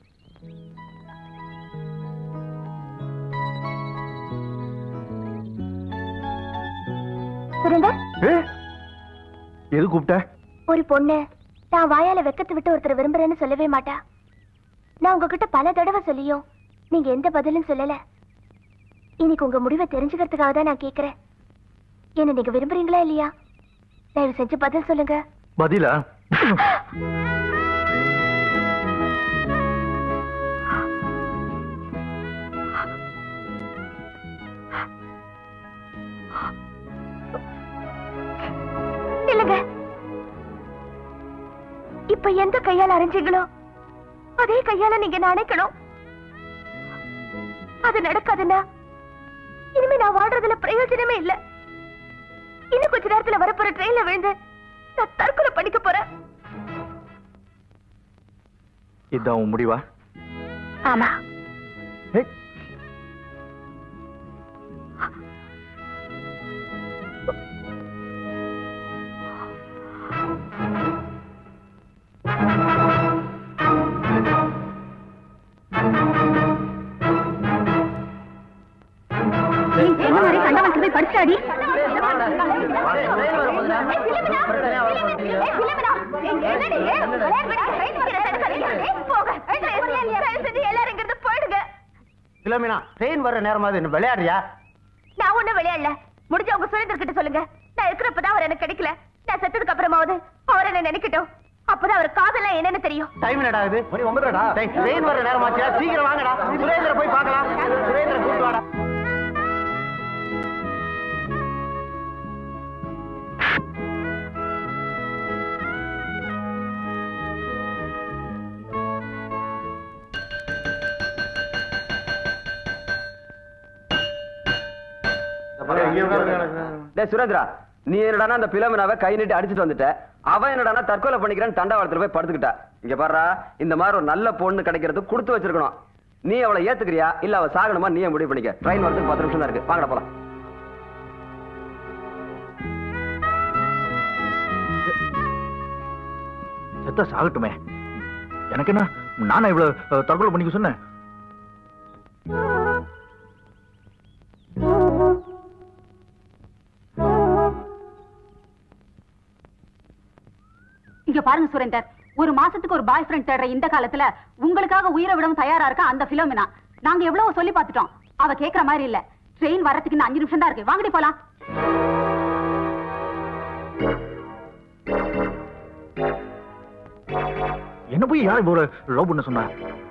[SPEAKER 1] சுரேந்தர்,
[SPEAKER 5] எது கூப்பிட்ட?
[SPEAKER 1] ஒரு பொண்ணு தான் வாயால வெக்கத்து விட்டு ஒருத்தர் விரும்புறேன்னு சொல்லவே மாட்டா. நான் உங்ககிட்ட பல தடவை சொல்லியும் நீங்க எந்த பதிலும் சொல்லல. இன்னைக்கு உங்க முடிவை தெரிஞ்சுக்கிறதுக்காக தான் நான் கேக்குறேன். என்ன நீங்க விரும்புறீங்களா இல்லையா? தயவு செஞ்சு பதில் சொல்லுங்க.
[SPEAKER 5] பதிலா?
[SPEAKER 1] இல்லங்க, இப்ப எந்த கையால அரைஞ்சீங்களோ அதே கையால நீங்க நினைக்கணும். அது நடக்காதுன்னா இனிமே நான் வாழ்றதுல பிரயோஜனமே இல்ல. இன்னும் கொஞ்ச நேரத்துல வரப்போற ட்ரெயின்ல விழுந்து நான் தற்கொலை பண்ணிக்க போறேன்.
[SPEAKER 5] இதான் உன் முடிவா?
[SPEAKER 1] ஆமா. படிச்சாடி
[SPEAKER 2] பிலோமினா, ட்ரெயின் வர நேரமாவது என்ன விளையாடுறியா?
[SPEAKER 1] நான் ஒண்ணும் விளையாடல. முடிஞ்ச உங்க சுரேந்தர் கிட்ட சொல்லுங்க, நான் இருக்கிறப்பதான் அவர் எனக்கு கிடைக்கல. நான் செத்ததுக்கு அப்புறமாவது அவர் என்ன நினைக்கட்டும். அப்பதான் அவர் காதெல்லாம் என்னன்னு தெரியும்.
[SPEAKER 2] டைம் என்னடா இது? மணி 9:30டா. ட்ரெயின் வர நேரமாச்சா? சீக்கிரம் வாங்கடா. சுரேந்திர போய் பார்க்கலாம். சுரேந்திர கூட்டு வாடா.
[SPEAKER 15] சுரேந்திரா, நீ என்னடா அந்த பிலோமினாவை கை நீட்டி அடிச்சுட்டு வந்துட்ட. அவன் என்னடா தற்கொலை பண்ணிக்கிறேன் தண்டவாளத்துல போய் படுத்துக்கிட்டா. இங்க பாரு, இந்த மாதிரி ஒரு நல்ல பொண்ணு கிடைக்கிறது கொடுத்து வச்சிருக்கணும். நீ அவளை ஏத்துக்கிறியா இல்ல அவ சாகணுமா நீ முடிவு பண்ணிக்க. ட்ரெயின் வரதுக்கு 10 நிமிஷம் தான் இருக்கு. வாங்கடா போலாம்.
[SPEAKER 5] செத்தா சாகட்டுமே, எனக்கு என்ன? நானா இவ்வளவு தற்கொலை பண்ணிக்க சொன்னேன்?
[SPEAKER 7] இங்க பாருங்க சுரேந்தர், ஒரு மாசத்துக்கு ஒரு பாய் ஃப்ரெண்ட் தேடுற இந்த காலத்துல உங்களுக்காக உயிரை விடவும் தயாரா இருக்கா அந்த பிலோமினா. நாங்க எவ்வளவு சொல்லி பார்த்துட்டோம், அவ கேக்குற மாதிரி இல்ல. ட்ரெயின் வரதுக்கு இன்னும் 5 நிமிஷம் தான் இருக்கு. வாங்கடி போலாம்.
[SPEAKER 5] என்ன போய் யார் இவ்வளவு லவ் பண்ண சொன்னா?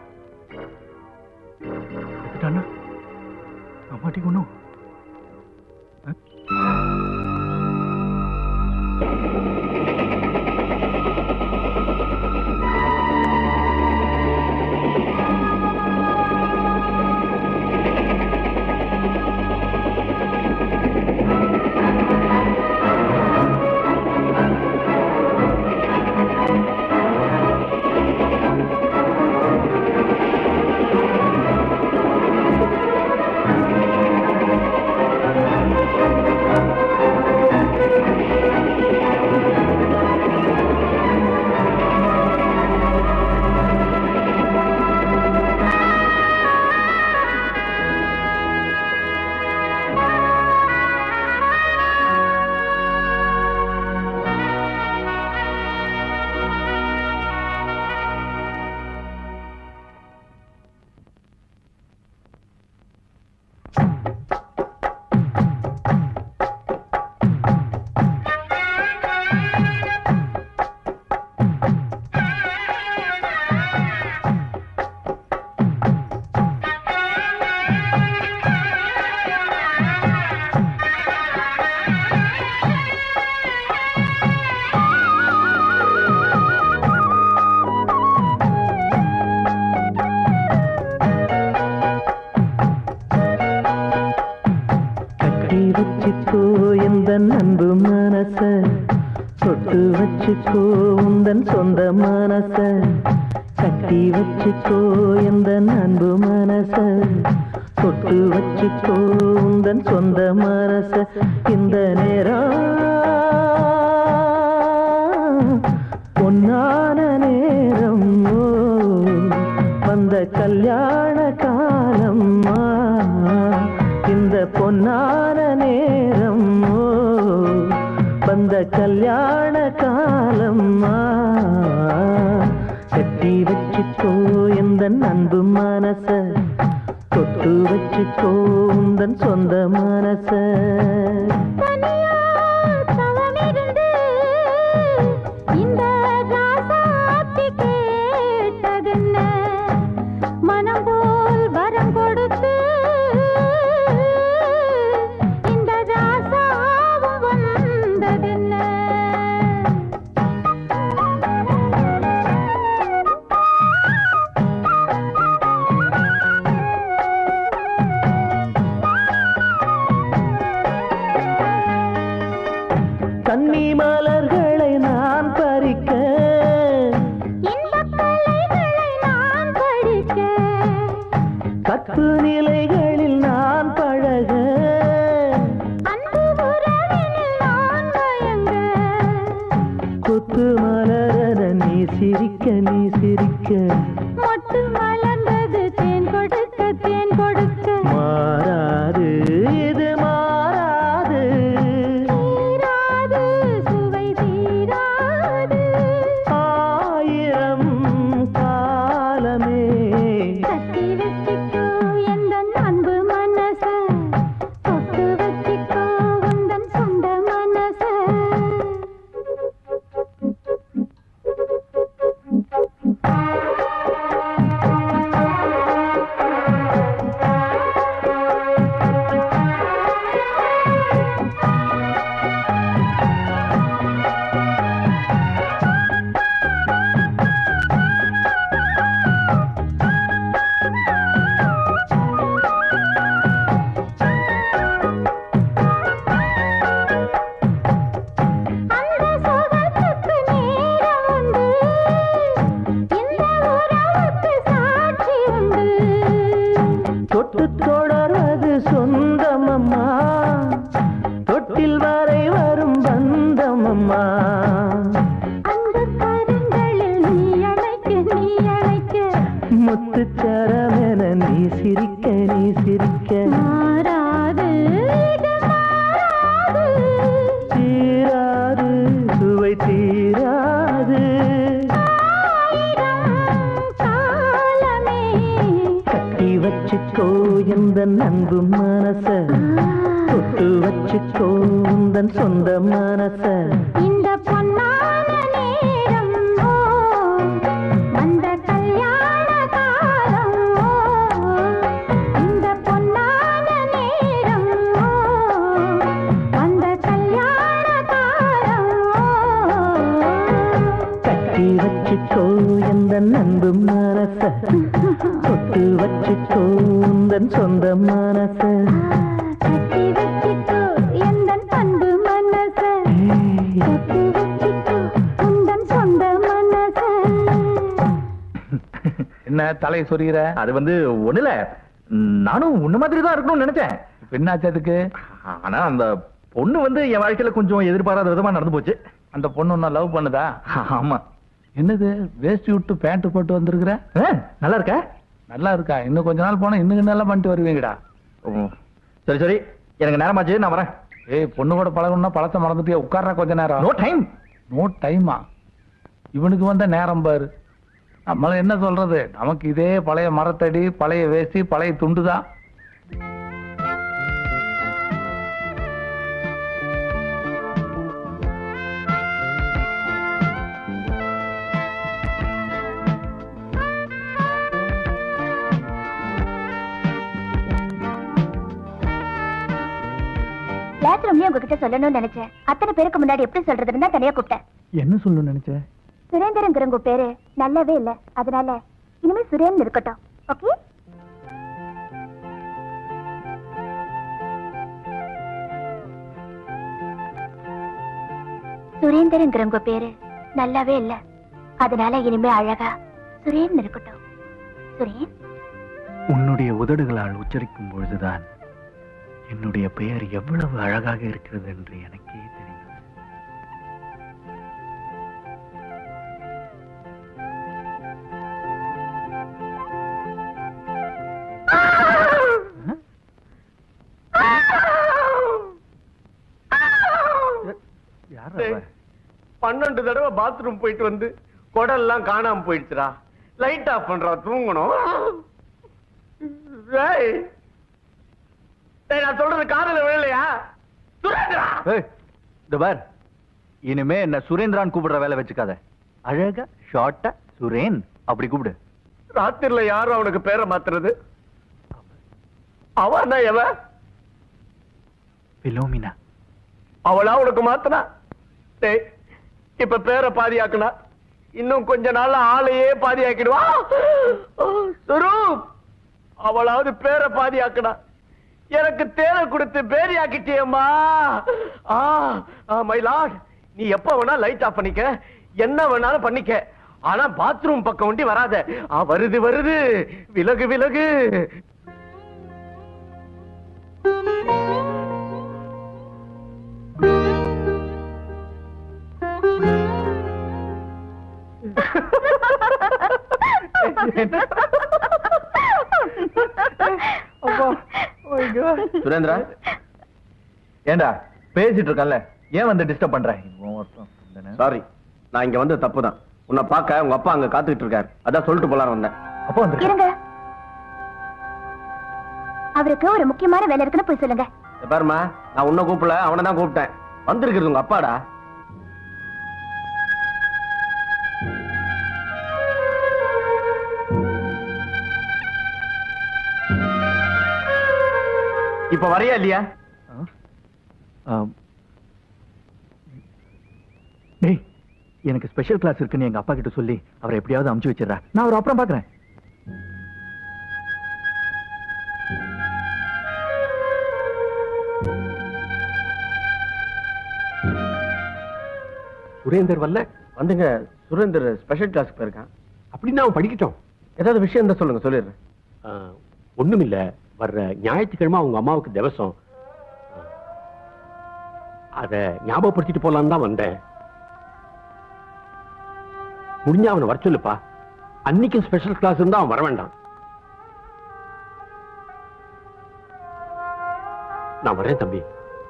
[SPEAKER 5] மாட்டிக்கணும்.
[SPEAKER 17] வச்சுக்கோ எந்த அன்பு மனச தொட்டு வச்சுக்கோ உந்தன் சொந்த மனச கட்டி வச்சுக்கோ எந்த அன்பு மனச தொட்டு வச்சுக்கோ உந்தன் சொந்த மனச இந்த நேரம் பொன்னான நேரம் வந்த கல்யாண காலம் இந்த பொன்னான நேரம் வந்த கல்யாண காலம் கட்டி வச்சுக்கோ எந்த அன்பு மனச தொட்டு வச்சுக்கோ உந்தன் சொந்த மனச
[SPEAKER 16] மனம் போல் வரம் கொடுத்து இந்த ராசாவும் வந்ததென்ன
[SPEAKER 17] கன்னி மலர்களை நான் பறிக்க கற்பு நிலைகளில் நான் பழக கொத்து மலர நீ சிரிக்க நீ சிரிக்க
[SPEAKER 16] மொட்டு மலர்ந்தது தேன் கொடுக்க தேன் கொடுக்க
[SPEAKER 17] மாறாது இது மாறாது
[SPEAKER 16] தீராது சுவை தீராது
[SPEAKER 17] ஆயிரம் காலமே
[SPEAKER 16] கட்டி வச்சுக்கோ எந்த அன்பு மனச தொட்டு வச்சுக்கோ உந்தன் சொந்த மனச
[SPEAKER 17] தொட்டு தொடர்வது சொந்தமம்மா தொட்டில் வரை வரும் பந்தமம்மா
[SPEAKER 16] அந்த கரங்களில் நீ அழைக்க
[SPEAKER 17] முத்துச்சரமென நீ சிரிக்க நீ சிரிக்க
[SPEAKER 16] மாறாது இது மாறாது
[SPEAKER 17] தீராது சுவை தீராது
[SPEAKER 16] காலமே
[SPEAKER 17] கட்டி வச்சுக்கோ எந்த அன்பு மனச தொட்டு வச்சுக்கோ உந்தன் சொந்த மனச
[SPEAKER 16] இந்த பொன்னான நேரம் வந்த கல்யாண காலம் இந்த பொன்னான நேரம் வந்த கல்யாண காலம்
[SPEAKER 17] கட்டி வச்சுக்கோ எந்த அன்பு மனச தொட்டு வச்சுக்கோ உந்தன் சொந்த மனச
[SPEAKER 16] கட்டி வச்சுக்கோ எந்தன் அன்பு மனச கட்டி வச்சுக்கோ உந்தன் சொந்த மனச
[SPEAKER 4] என்ன தலையை சொரிகிற?
[SPEAKER 5] அது வந்து ஒண்ணுல நானும் உன்ன மாதிரி தான் இருக்கணும்னு நினைச்சேன்.
[SPEAKER 4] என்னாச்சு அதுக்கு?
[SPEAKER 5] ஆனா அந்த பொண்ணு வந்து என் வாழ்க்கையில கொஞ்சம் எதிர்பாராத விதமா நடந்து போச்சு.
[SPEAKER 4] அந்த பொண்ணு உன்னை லவ் பண்ணுதா?
[SPEAKER 5] ஆமா.
[SPEAKER 4] என்னது வேஷ்டி விட்டு பேண்ட் போட்டு வந்திருக்கிற?
[SPEAKER 5] நல்லா இருக்கா?
[SPEAKER 4] நல்லா இருக்கா? இன்னும் கொஞ்ச நாள் போனா இன்னும் நல்லா பண்ணிட்டு வருவீங்கடா.
[SPEAKER 5] சரி சரி, எனக்கு நேரமாச்சு, நான் வரேன்.
[SPEAKER 4] ஏய், பொண்ணு கூட பழகணும்னா பழத்தை மறந்துட்டியா? உட்கார்றா கொஞ்ச நேரம்.
[SPEAKER 5] No time.
[SPEAKER 4] நோ டைமா? இவனுக்கு வந்த நேரம் பாரு. நம்மள என்ன சொல்றது, நமக்கு இதே பழைய மரத்தடி, பழைய வேஷ்டி, பழைய துண்டுதான்.
[SPEAKER 1] கிளாஸ் ரூம்லயே உங்ககிட்ட சொல்லணும்னு நினைச்சேன். அத்தனை பேருக்கு முன்னாடி எப்படி சொல்றதுன்னு தான் தனியா கூப்பிட்டேன்.
[SPEAKER 5] என்ன சொல்லணும்னு நினைச்ச?
[SPEAKER 1] சுரேந்திரங்கிற பேரு நல்லாவே இல்ல, அதனால இனிமே சுரேன் இருக்கட்டும். ஓகே? சுரேந்தர்ங்கிறவங்க பேரு நல்லாவே இல்ல. அதனால இனிமே அழகா சுரேன் இருக்கட்டும். சுரேன்.
[SPEAKER 5] உன்னுடைய உதடுகளால் உச்சரிக்கும் பொழுதுதான் என்னுடைய பெயர் எவ்வளவு அழகாக இருக்கிறது என்று எனக்கே தெரியும்.
[SPEAKER 2] டேய், 12 தடவை பாத்ரூம் போயிட்டு வந்து குடல்லாம் காணாம போயிடுச்சுடா. லைட் ஆஃப் பண்றா, தூங்கணும். டேய், நான் சொல்றது காதுல விழலையா? சுரேந்திரா,
[SPEAKER 5] இந்த பார், இனிமே என்ன சுரேந்திரான் கூப்பிடுற வேலை வச்சுக்காத. அழகா ஷார்ட்டா சுரேன் அப்படி கூப்பிடு.
[SPEAKER 2] ராத்திரில யாரும் அவனுக்கு பேரை மாத்துறது? அவனா எவ?
[SPEAKER 5] பிலோமினா.
[SPEAKER 2] அவளா உனக்கு மாத்தனா? டேய், இப்ப பேரை பாதியாக்குனா இன்னும் கொஞ்ச நாள்ல ஆளையே பாதியாக்கிடுவா. சுரூப், அவளாவது பேரை பாதியாக்குனா எனக்கு தேரை கொடுத்து பேரியாக்கிட்டியம்மா. மை லார்ட், நீ எப்ப வேணா லைட் ஆஃப் பண்ணிக்க, என்ன வேணாலும் பண்ணிக்க. ஆனா பாத்ரூம் பக்கம் ஒண்டி வராத. வருது வருது, விலகு விலகு.
[SPEAKER 5] சுரேந்திரா, ஏண்டா பேசிட்டு இருக்கல, ஏன் வந்து டிஸ்டர்ப் பண்ற?
[SPEAKER 2] சாரி, நான் இங்க வந்து தப்புதான். உன்னை பார்க்க உங்க அப்பா அங்க காத்துக்கிட்டு இருக்காரு, அதான் சொல்லிட்டு போலான்னு வந்தேன்.
[SPEAKER 5] அப்பா வந்து
[SPEAKER 1] இருங்க, அவருக்கு ஒரு முக்கியமான வேலை இருக்குன்னு போய் சொல்லுங்க.
[SPEAKER 2] பாருமா, நான் உன்னை கூப்பிடல, அவனை தான் கூப்பிட்டேன். வந்திருக்கிறது உங்க அப்பாடா. இப்ப வரையா இல்லையா?
[SPEAKER 5] டேய், எனக்கு ஸ்பெஷல் கிளாஸ் இருக்குன்னு எங்க அப்பா கிட்ட சொல்லி அவரை எப்படியாவது அமுச்சு வச்சிடறா. நான் அவரை அப்புறம் பாக்குறேன்.
[SPEAKER 2] சுரேந்தர் வரல? வந்துங்க, சுரேந்தர் ஸ்பெஷல் கிளாஸ்க்கு போயிருக்கான். அப்படின்னு அவன் படிக்கட்டும். ஏதாவது விஷயம் இருந்தா சொல்லுங்க, சொல்லிடுறேன். ஒண்ணும் இல்ல, வர்ற ஞாயிற்றுக்கிழமை அவங்க அம்மாவுக்கு திவசம். அத ஞாபகப்படுத்திட்டு போலான்னு தான் வந்தேன். முடிஞ்ச அவனை வர சொல்லுப்பா. அன்னைக்கு ஸ்பெஷல் கிளாஸ் இருந்தா அவன் வர வேண்டாம். நான் வரேன் தம்பி.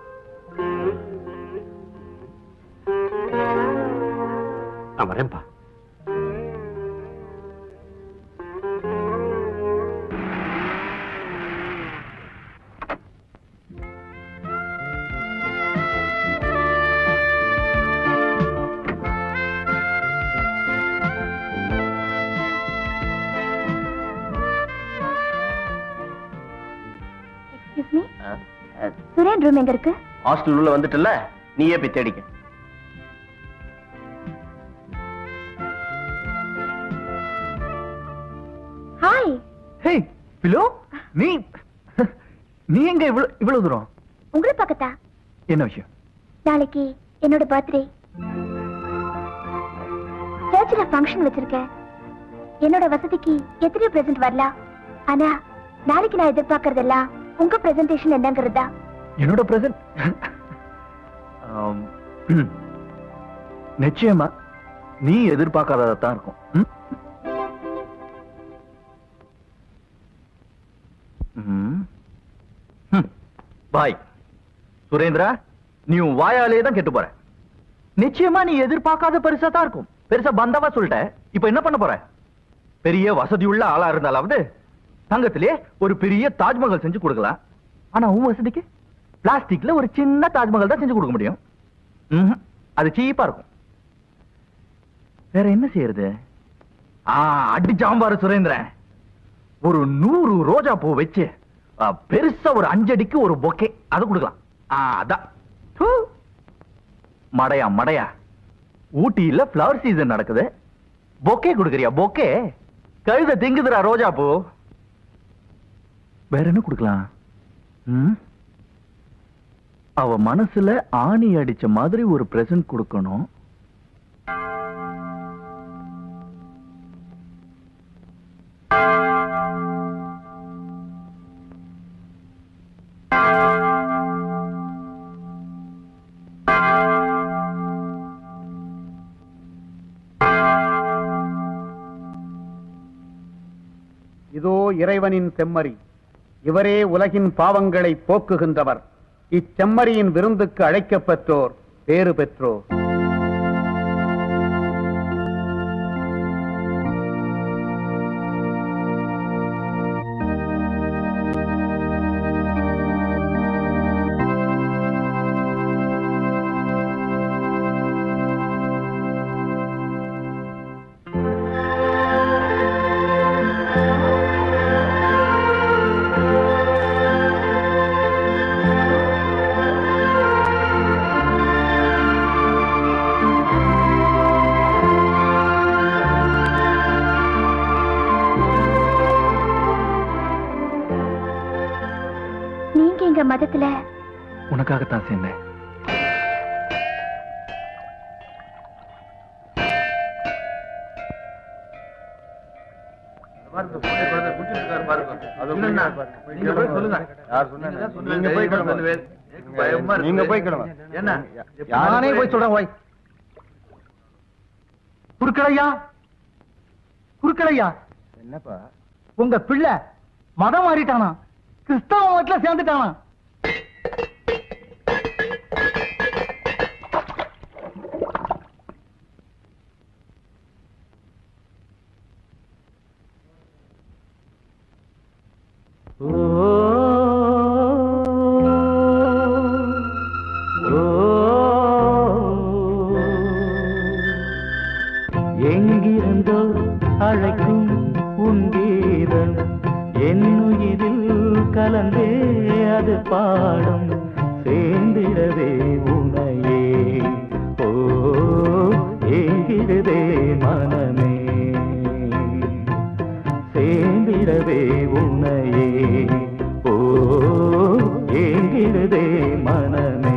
[SPEAKER 2] நான் வரேன்ப்பா.
[SPEAKER 1] சுரேன் ரூம் எங்க இருக்கு?
[SPEAKER 2] ஹாஸ்டல் உள்ள வந்துட்டல, நீயே போய் தேடிக்க.
[SPEAKER 1] ஹாய்.
[SPEAKER 5] ஹே பிலோ, நீ எங்க இவ்வளவு தூரம்?
[SPEAKER 1] உங்களை பக்கத்தா.
[SPEAKER 5] என்ன விஷயம்?
[SPEAKER 1] நாளைக்கு என்னோட பர்த்டே. சர்ச்சில் ஃபங்க்ஷன் வச்சிருக்கேன். என்னோட வசதிக்கு எத்தனையோ பிரசன்ட் வரலாம். ஆனா நாளைக்கு நான் எதிர்பார்க்கறதெல்லாம் உங்க பிரசன்டேஷன் என்னங்கிறதா.
[SPEAKER 5] என்னோட பிரசன்ட் நிச்சயமா நீ எதிர்பார்க்காததான் இருக்கும். பாய் சுரேந்திரா, நீ உன் வாயாலே தான் கெட்டு போற. நிச்சயமா நீ எதிர்பார்க்காத பெருசா தான் இருக்கும். பெருசா பந்தாவா சொல்லிட்ட. இப்ப என்ன பண்ண போற? பெரிய வசதி உள்ள ஆளா இருந்தாலாவது தங்கத்திலே ஒரு பெரிய தாஜ்மஹால் செஞ்சு கொடுக்கலாம். ஆனா உன் வசதிக்கு பிளாஸ்டிக்ல ஒரு சின்ன தாஜ்மஹால் தான் செஞ்சு கொடுக்க முடியும். அது சீப்பா இருக்கும். வேற என்ன செய்யறது? அடி சாம்பாரு சுரேந்திரன், ஒரு 100 ரோஜா பூ வச்சு பெருசா ஒரு 5 அடிக்கு ஒரு பொக்கே அது கொடுக்கலாம். அதான் மடையா மடையா. ஊட்டியில பிளவர் சீசன் நடக்குது, பொக்கே கொடுக்கறியா? பொக்கே கழுத திங்குதுரா ரோஜா பூ. வேற என்ன கொடுக்கலாம்? அவ மனசுல ஆணி அடிச்ச மாதிரி ஒரு பிரசன்ட் கொடுக்கணும்.
[SPEAKER 18] இதோ இறைவனின் செம்மறி, இவரே உலகின் பாவங்களை போக்குகின்றவர். இச்செம்மறியின் விருந்துக்கு அழைக்கப் பெற்றோர் பேறு பெற்றோர்.
[SPEAKER 1] மதத்துல
[SPEAKER 5] உனக்காகத்தான் சேர்ந்தேன்.
[SPEAKER 18] நானே போய் சொல்றேன். குறுக்களையா, குறுக்களையா,
[SPEAKER 19] என்னப்பா
[SPEAKER 18] உங்க பிள்ளை மதம் மாறிட்டானா? கிறிஸ்தவ மதத்துல சேர்ந்துட்டானா?
[SPEAKER 9] எங்கிருந்தோ அழைக்கும் உன் கீதம் என்னுயிரில் கலந்தே அது பாடும் சேர்ந்திடவே உனையே. ஓ ஏங்கிடுதே மனமே, சேர்ந்திடவே உனையே. ஓ ஏங்கிடுதே மனமே.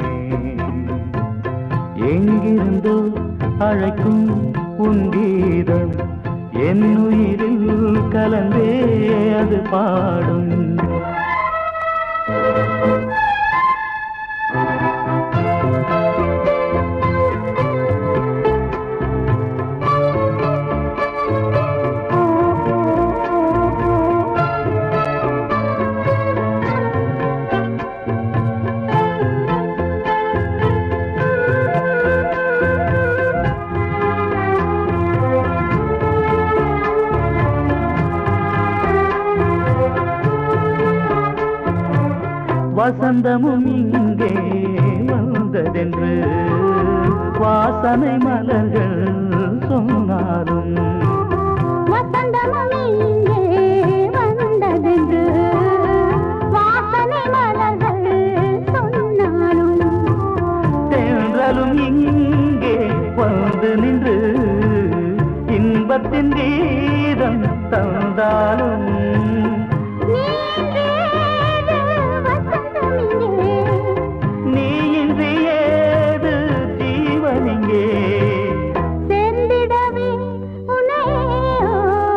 [SPEAKER 9] எங்கிருந்தோ அழைக்கும் உன் கீதம் என்னுயிரில் கலந்தே அது பாடும். வசந்தமும் இங்கே வந்ததென்று வாசனை மலர்கள் சொன்னாலும்,
[SPEAKER 16] வசந்தமும் இங்கே வந்ததென்று வாசனை மலர்கள் சொன்னாலும்,
[SPEAKER 9] தென்றலும் இங்கே வந்து நின்று இன்பத்தின் கீதம் தந்தாலும், நீ இன்றி ஏது ஜீவனிங்கே.
[SPEAKER 16] சேர்ந்திடவே உன்னையோ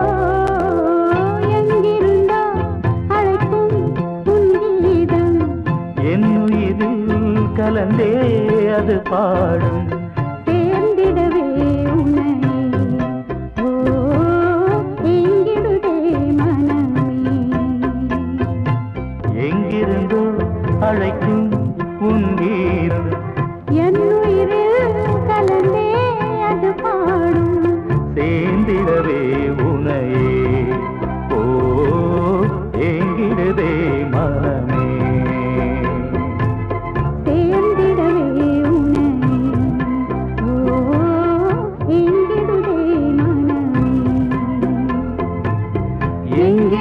[SPEAKER 16] எங்கிருந்தோ அழைக்கும் உன் கீதம்
[SPEAKER 9] என்னுயிரில் கலந்தே அது பாடும்.
[SPEAKER 16] சேர்ந்திடவே உன்னையே. ஓ எங்கிடுதே மனமே.
[SPEAKER 9] எங்கிருந்தோ அழைக்கும் உன் கீதம்
[SPEAKER 16] என்னுயிரில் கலந்தே அது பாடும்.
[SPEAKER 9] சேர்ந்திடவே உனையே. ஓ ஏங்கிடுதே மனமே.
[SPEAKER 16] சேர்ந்திடவே உன்னையே. ஓ எங்கிடுதே மனமே.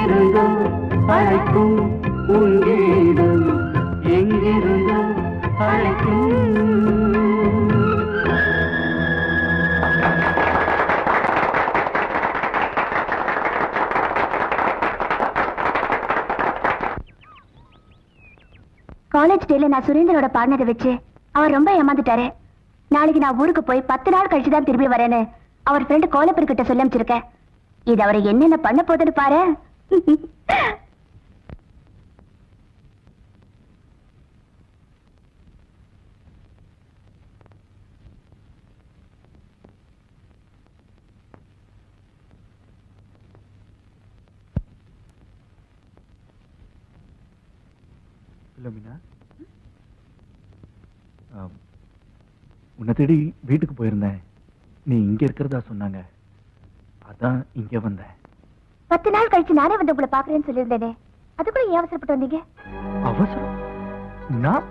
[SPEAKER 9] எங்கிருந்தோ அழைக்கும் உன் கீதம் எங்கிருந்தோ
[SPEAKER 1] நான் சுரேந்தரோட பாடினதை வச்சு அவர் ரொம்ப ஏமாந்துட்டாரு. நாளைக்கு நான் ஊருக்கு போய் 10 நாள் கழிச்சுதான் திரும்பி வரேன்னு அவர் ஃப்ரெண்டு கோலப்பர் கிட்ட சொல்ல அமைச்சிருக்கேன். இது அவரை என்னென்ன பண்ண போதுன்னு பாரு.
[SPEAKER 5] உன்னை தேடி வீட்டுக்கு போயிருந்தேன். நீ இங்க இருக்கிறதா சொன்னாங்க. அதான் இங்க வந்தேன்.
[SPEAKER 1] 10 நாள் கழிச்சு நானே வந்து உங்களை பாக்குறேன்னு சொல்லியிருந்தேனே, அதுக்குள்ள ஏன் அவசரப்பட்டு வந்தீங்க?
[SPEAKER 5] அவசரம்? நான்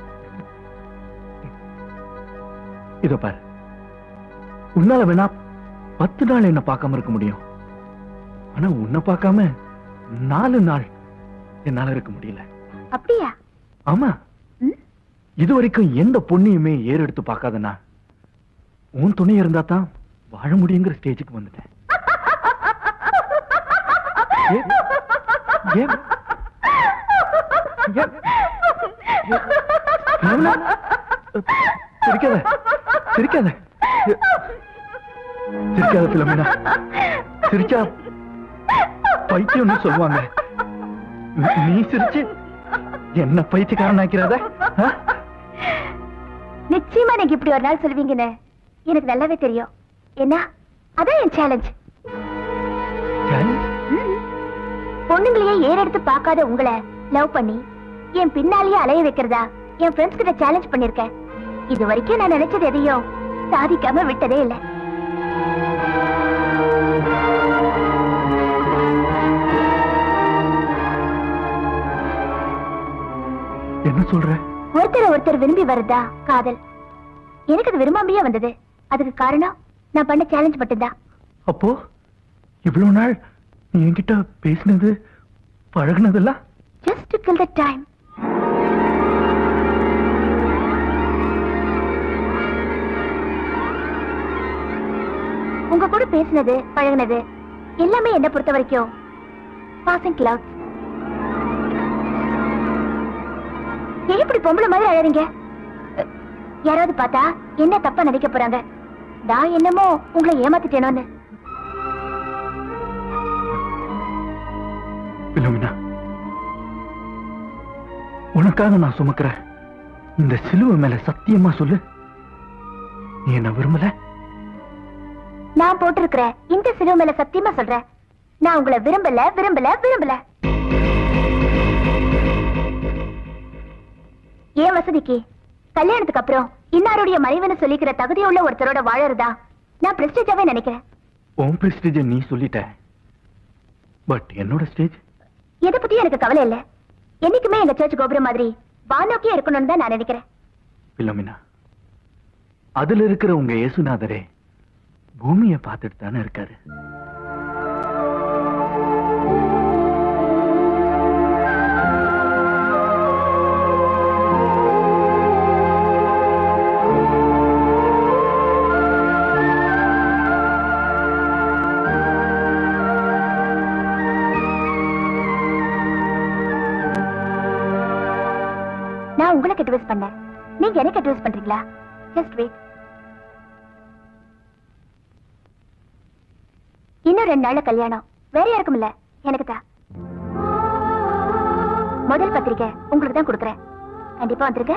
[SPEAKER 5] இதோ பாரு, உன்னால வேணா 10 நாள் என்ன பார்க்காம இருக்க முடியும். ஆனா உன்னை பார்க்காம 4 நாள் என்னால இருக்க முடியல.
[SPEAKER 1] அப்படியா?
[SPEAKER 5] ஆமா. இது வரைக்கும் எந்த பொண்ணையுமே ஏறெடுத்து பார்க்காதனா உன் துணை இருந்தா தான் வாழ முடியுங்கிற ஸ்டேஜுக்கு வந்துட்டேன். சிரிக்காத சிரிக்காத சிரிக்காத பிலோமினா. சிரிச்சா பைத்தியம்னு சொல்லுவாங்க. நீ சிரிச்சு என்ன பைத்தியக்காரன் ஆக்கிறாத?
[SPEAKER 1] நிச்சயமா நீங்க இப்படி ஒரு நாள் சொல்லுவீங்கன்னு எனக்கு நல்லாவே தெரியும். என்ன, அதான் என் சேலஞ்ச். பொண்ணுங்களையே ஏறெடுத்து பார்க்காத உங்களை லவ் பண்ணி என் பின்னாலேயே அலைய வைக்கிறதா என் ஃப்ரெண்ட்ஸ் கிட்ட சேலஞ்ச் பண்ணிருக்கேன். இது வரைக்கும் நான் நினைச்சது எதையும் சாதிக்காம விட்டதே இல்லை.
[SPEAKER 5] என்ன சொல்ற?
[SPEAKER 1] ஒருத்தர் விரும்பி வருதா காதல். எனக்கு அது விரும்பாமையே வந்தது. அதுக்கு காரணம் நான் பண்ண சேலஞ்ச் மட்டும்தான்.
[SPEAKER 5] அப்போ இவ்வளவு நாள் நீ என்கிட்ட பேசினது பழகுனதெல்லாம்
[SPEAKER 1] just to kill the time. உங்க கூட பேசினது பழகுனது எல்லாமே என்ன பொறுத்த வரைக்கும் passing clouds. எப்படி பொம்பளை மாதிரி அழறீங்க? யாராவது பார்த்தா என்ன தப்பா நினைக்க போறாங்க. நான் என்னமோ உங்களை ஏமாத்திட்டேனோன்னு.
[SPEAKER 5] பிலோமினா, உனக்காக நான் சுமக்கிறேன் இந்த சிலுவை மேல சத்தியமா சொல்லு, நீ என்ன விரும்பல?
[SPEAKER 1] நான் போட்டிருக்கிற இந்த சிலுவை மேல சத்தியமா சொல்றேன், நான் உங்களை விரும்பல விரும்பல விரும்பல. ஏன் வசதிக்கு கல்யாணத்துக்கு அப்புறம் இன்னாருடைய மனைவின்னு சொல்லிக்கிற தகுதியுள்ள ஒருத்தரோட வாழறதா நான் பிரஸ்டேஜாவே நினைக்கிறேன்.
[SPEAKER 5] உன் பிரஸ்டேஜ் நீ சொல்லிட்ட, பட் என்னோட ஸ்டேஜ்
[SPEAKER 1] எதை பத்தி எனக்கு கவலை இல்ல. என்னைக்குமே எங்க சர்ச் கோபுரம் மாதிரி வானோக்கியே இருக்கணும்னு தான் நான் நினைக்கிறேன்.
[SPEAKER 5] பிலோமினா, அதுல இருக்கிற உங்க இயேசுநாதரே பூமியை பார்த்துட்டு தானே இருக்காரு.
[SPEAKER 1] நான் உங்களுக்கு அட்வைஸ் பண்ணேன், நீங்க எனக்கு அட்வைஸ் பண்றீங்களா? Just wait. இன்னும் 2 நாள்ல கல்யாணம். வேற யாருக்கும் இல்ல, எனக்கு தான். முதல் பத்திரிக்கை உங்களுக்கு தான் கொடுக்குறேன். கண்டிப்பா வந்துருங்க.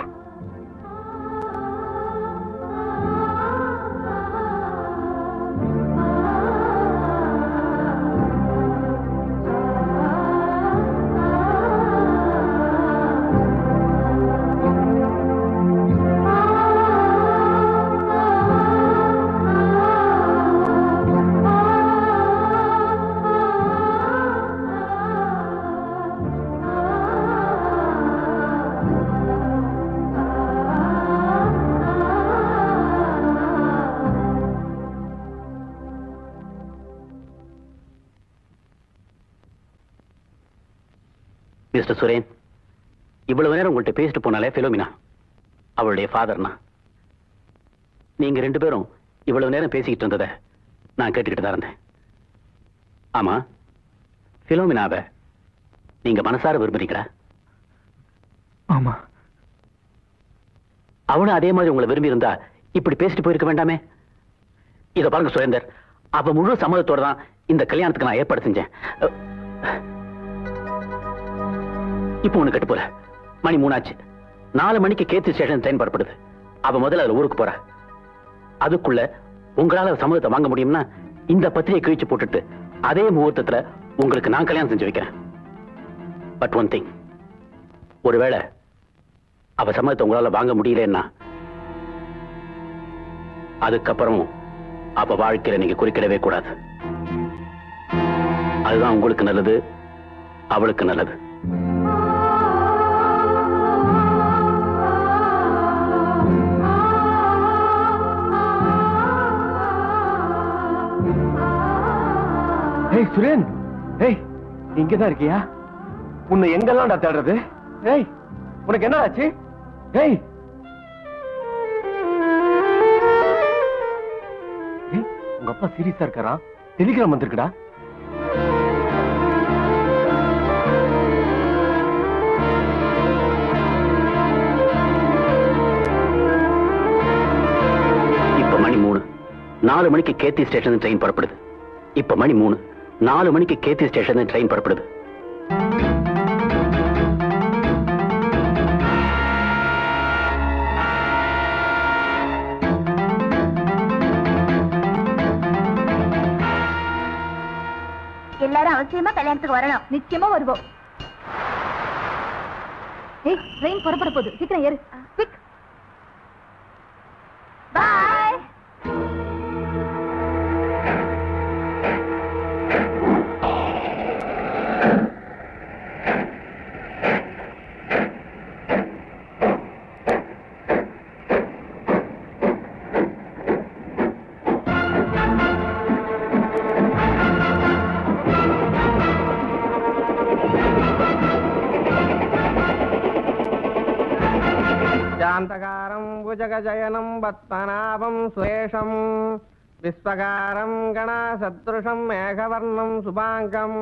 [SPEAKER 19] மிஸ்டர் சுரேன், இவ்வளவு நேரம் உங்கள்கிட்ட பேசிட்டு போனாலே பிலோமினா அவளுடைய ஃபாதர்னா. நீங்க 2 பேரும் இவ்வளவு நேரம் பேசிக்கிட்டு இருந்ததை நான் கேட்டுக்கிட்டு தான் இருந்தேன். ஆமா, பிலோமினாவை நீங்க மனசார விரும்புறீங்களா?
[SPEAKER 5] ஆமா.
[SPEAKER 19] அவனும் அதே மாதிரி உங்களை விரும்பி இருந்தா இப்படி பேசிட்டு போயிருக்க வேண்டாமே. இத பாருங்க சுரேந்தர், அவ முழு சம்மதத்தோட தான் இந்த கல்யாணத்துக்கு நான் ஏற்பாடு செஞ்சேன். இப்போ ஒண்ணு கட்டு போற, மணி 3 ஆச்சு. 4 மணிக்கு கேத்தி ஸ்டேஷன் ட்ரெயின் புறப்படுது. அவ முதல்ல அதுல ஊருக்கு போற. அதுக்குள்ள உங்களால சம்மதத்தை வாங்க முடியும்னா இந்த பத்திரிகை கிழிச்சு போட்டுட்டு அதே முகூர்த்தத்துல உங்களுக்கு நான் கல்யாணம் செஞ்சு வைக்கிறேன். பட் ஒன் திங், ஒருவேளை அவ சம்மதத்தை உங்களால வாங்க முடியலன்னா அதுக்கப்புறம் அவ வாழ்க்கையில நீங்க குறுக்கிடவே கூடாது. அதுதான் உங்களுக்கு நல்லது, அவளுக்கு நல்லது.
[SPEAKER 2] ஏய் சுரேன், ஏய் இங்கதான் இருக்கியா? உன்னை எங்கெல்லாம் நான் தேடுறது? ஏய் உனக்கு என்ன ஆச்சு? ஏய் உங்க அப்பா சீரியஸா இருக்காரா? டெலிகிராம் வந்திருக்குடா.
[SPEAKER 19] இப்ப மணி 3, 4 மணிக்கு கேத்தி ஸ்டேஷன் ட்ரெயின் புறப்படுது. இப்ப மணி 3, 4 மணிக்கு கேத்தி ஸ்டேஷன் ட்ரெயின் புறப்படுது.
[SPEAKER 1] எல்லாரும் அவசியமா கல்யாணத்துக்கு வரணும்.
[SPEAKER 7] நிச்சயமா வருவோம். ஏய் ட்ரெயின் புறப்பட போகுது, சீக்கிரம் ஏறு. குயிக்.
[SPEAKER 1] பாய்.
[SPEAKER 20] शान्तकारं भुजगजयनं पद्मनाभं सुरेशं विश्वकारं गणासदृशं मेघवर्णं शुभाङ्गम्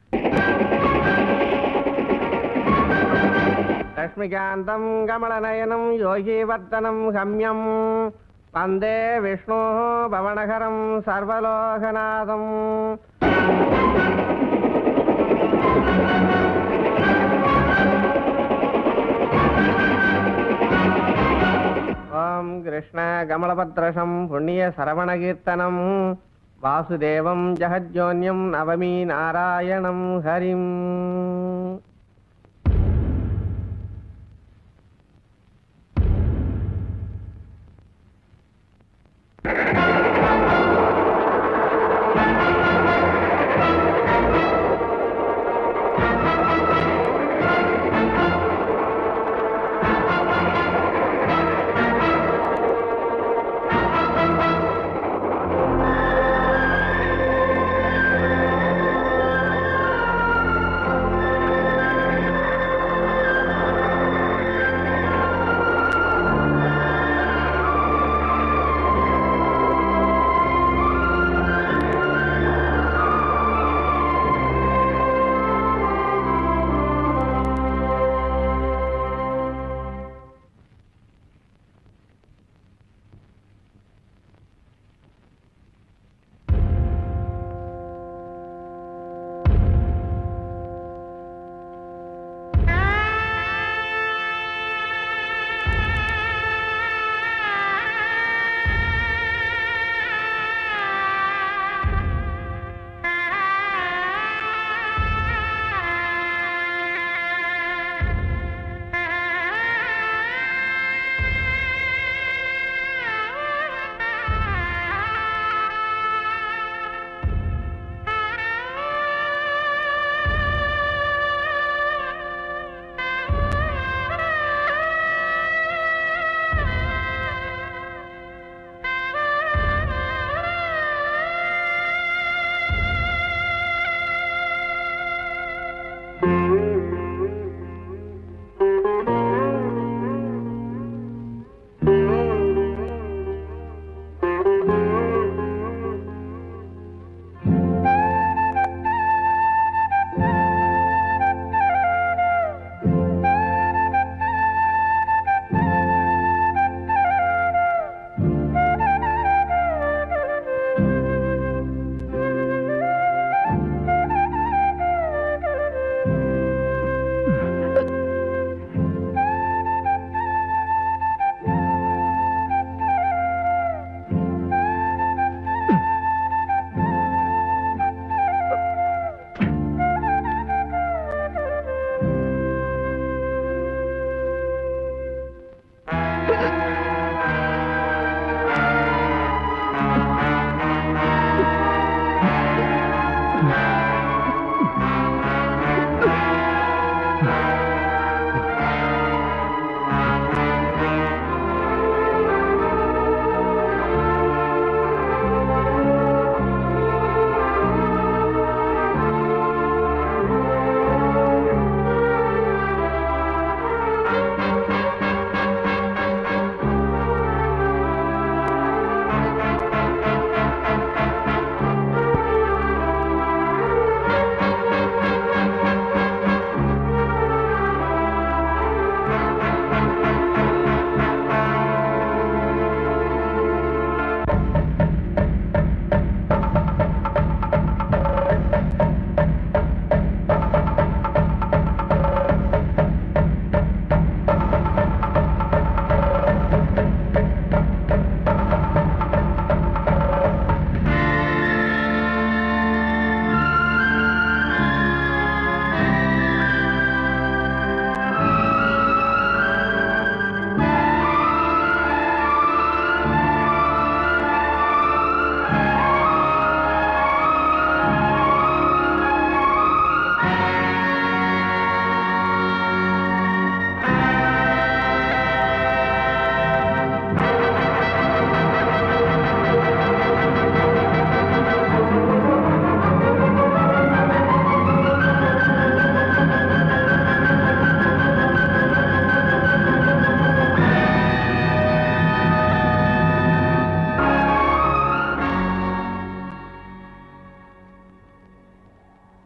[SPEAKER 20] लक्ष्मीकान्तं कमलनयनं योगीवर्धनं गम्यं वन्दे विष्णोः भवनहरं सर्वलोकनाथम् ओम कृष्ण कमलपत्रशं पुण्य सरवणकीर्तनं वासुदेवं जगज्जोन्यं नवमी नारायणं हरिम्.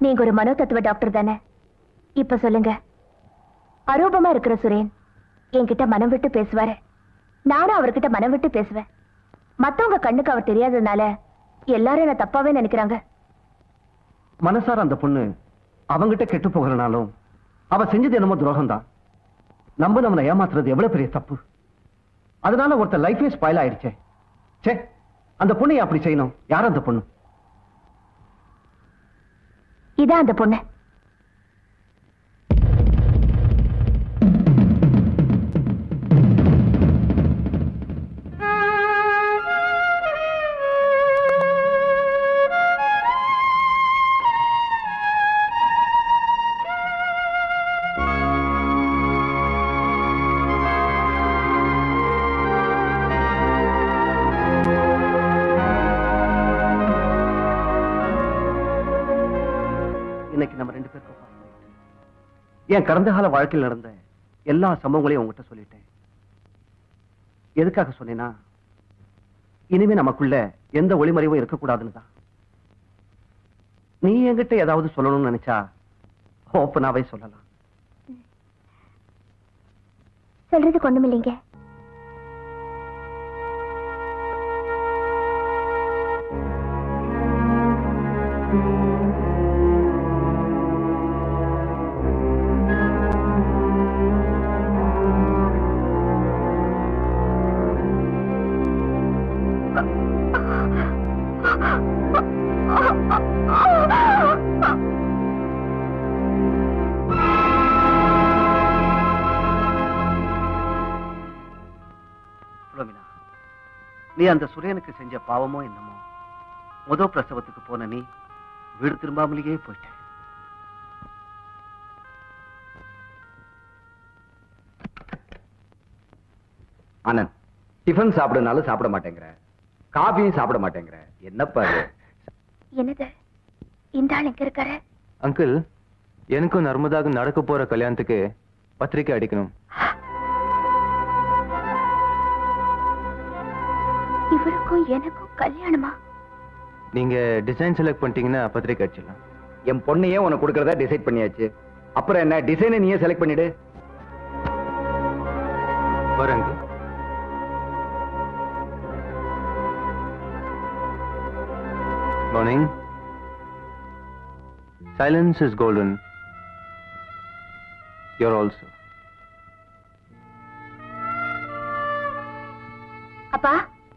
[SPEAKER 1] நீங்க ஒரு மனோதத்துவ டாக்டர் தானே? இப்ப சொல்லுங்க, அரூபமா இருக்கிற சுரேன் என்கிட்ட மனம் விட்டு பேசுவாரு, நானும் அவர்கிட்ட மனம் விட்டு பேசுவேன். மத்தவங்க கண்ணுக்கு அவர் தெரியாததுனால எல்லாரும் என்ன தப்பாவே நினைக்கிறாங்க.
[SPEAKER 15] மனசார அந்த பொண்ணு அவங்கிட்ட கெட்டு போகிறனாலும் அவ செஞ்சது என்னமோ துரோகம் தான். நம்மளை ஏமாத்துறது எவ்வளவு பெரிய தப்பு. அதனால ஒருத்தர் லைஃபே ஸ்பாயில் ஆயிடுச்சே. சே, அந்த பொண்ணை அப்படி செய்யணும். யார் அந்த பொண்ணு?
[SPEAKER 1] இதான் அந்த பொண்ணு.
[SPEAKER 15] இன்னைக்கு நம்ம 2 பேருக்கும் என் கடந்த கால வாழ்க்கையில் நடந்த எல்லா சம்பவங்களையும் உங்ககிட்ட சொல்லிட்டேன். எதுக்காக சொன்னேன்னா, இனிமே நமக்குள்ள எந்த ஒளிமறைவும் இருக்கக்கூடாதுன்னு தான். நீ என்கிட்ட ஏதாவது சொல்லணும்னு நினைச்சா ஓப்பனாவே சொல்லலாம்.
[SPEAKER 1] சொல்றதுக்கு ஒண்ணுமில்லைங்க.
[SPEAKER 15] நீ அந்த சுரேனுக்கு செஞ்ச பாவமோ என்னமோ, முதல் பிரசவத்துக்கு போன நீ வீடு திரும்பாமலேயே போயிட்ட. ஆனந்த், டிஃபன் சாப்பிடுனாலும் சாப்பிட மாட்டேங்கிற, காபியும் சாப்பிட மாட்டேங்கிற, என்னப்பா இது?
[SPEAKER 1] என்னது இந்த ஆள் எங்க இருக்காரு?
[SPEAKER 11] அங்கிள், எனக்கும் நர்மதாவுக்கு நடக்க போற கல்யாணத்துக்கு பத்திரிக்கை அடிக்கணும்.
[SPEAKER 1] இவருக்கும் எனக்கும் கல்யாணமா?
[SPEAKER 11] நீங்க டிசைன் செலக்ட் பண்ணிட்டீங்கன்னா பத்திரிக்கை அடிச்சிடலாம்.
[SPEAKER 15] என் பொண்ணையே உனக்கு கொடுக்கறதா டிசைட் பண்ணியாச்சு. அப்புறம் என்ன, டிசைனை நீயே செலக்ட் பண்ணிடு.
[SPEAKER 11] வரங்க. Morning. Silence is golden. You're also.
[SPEAKER 1] அப்பா.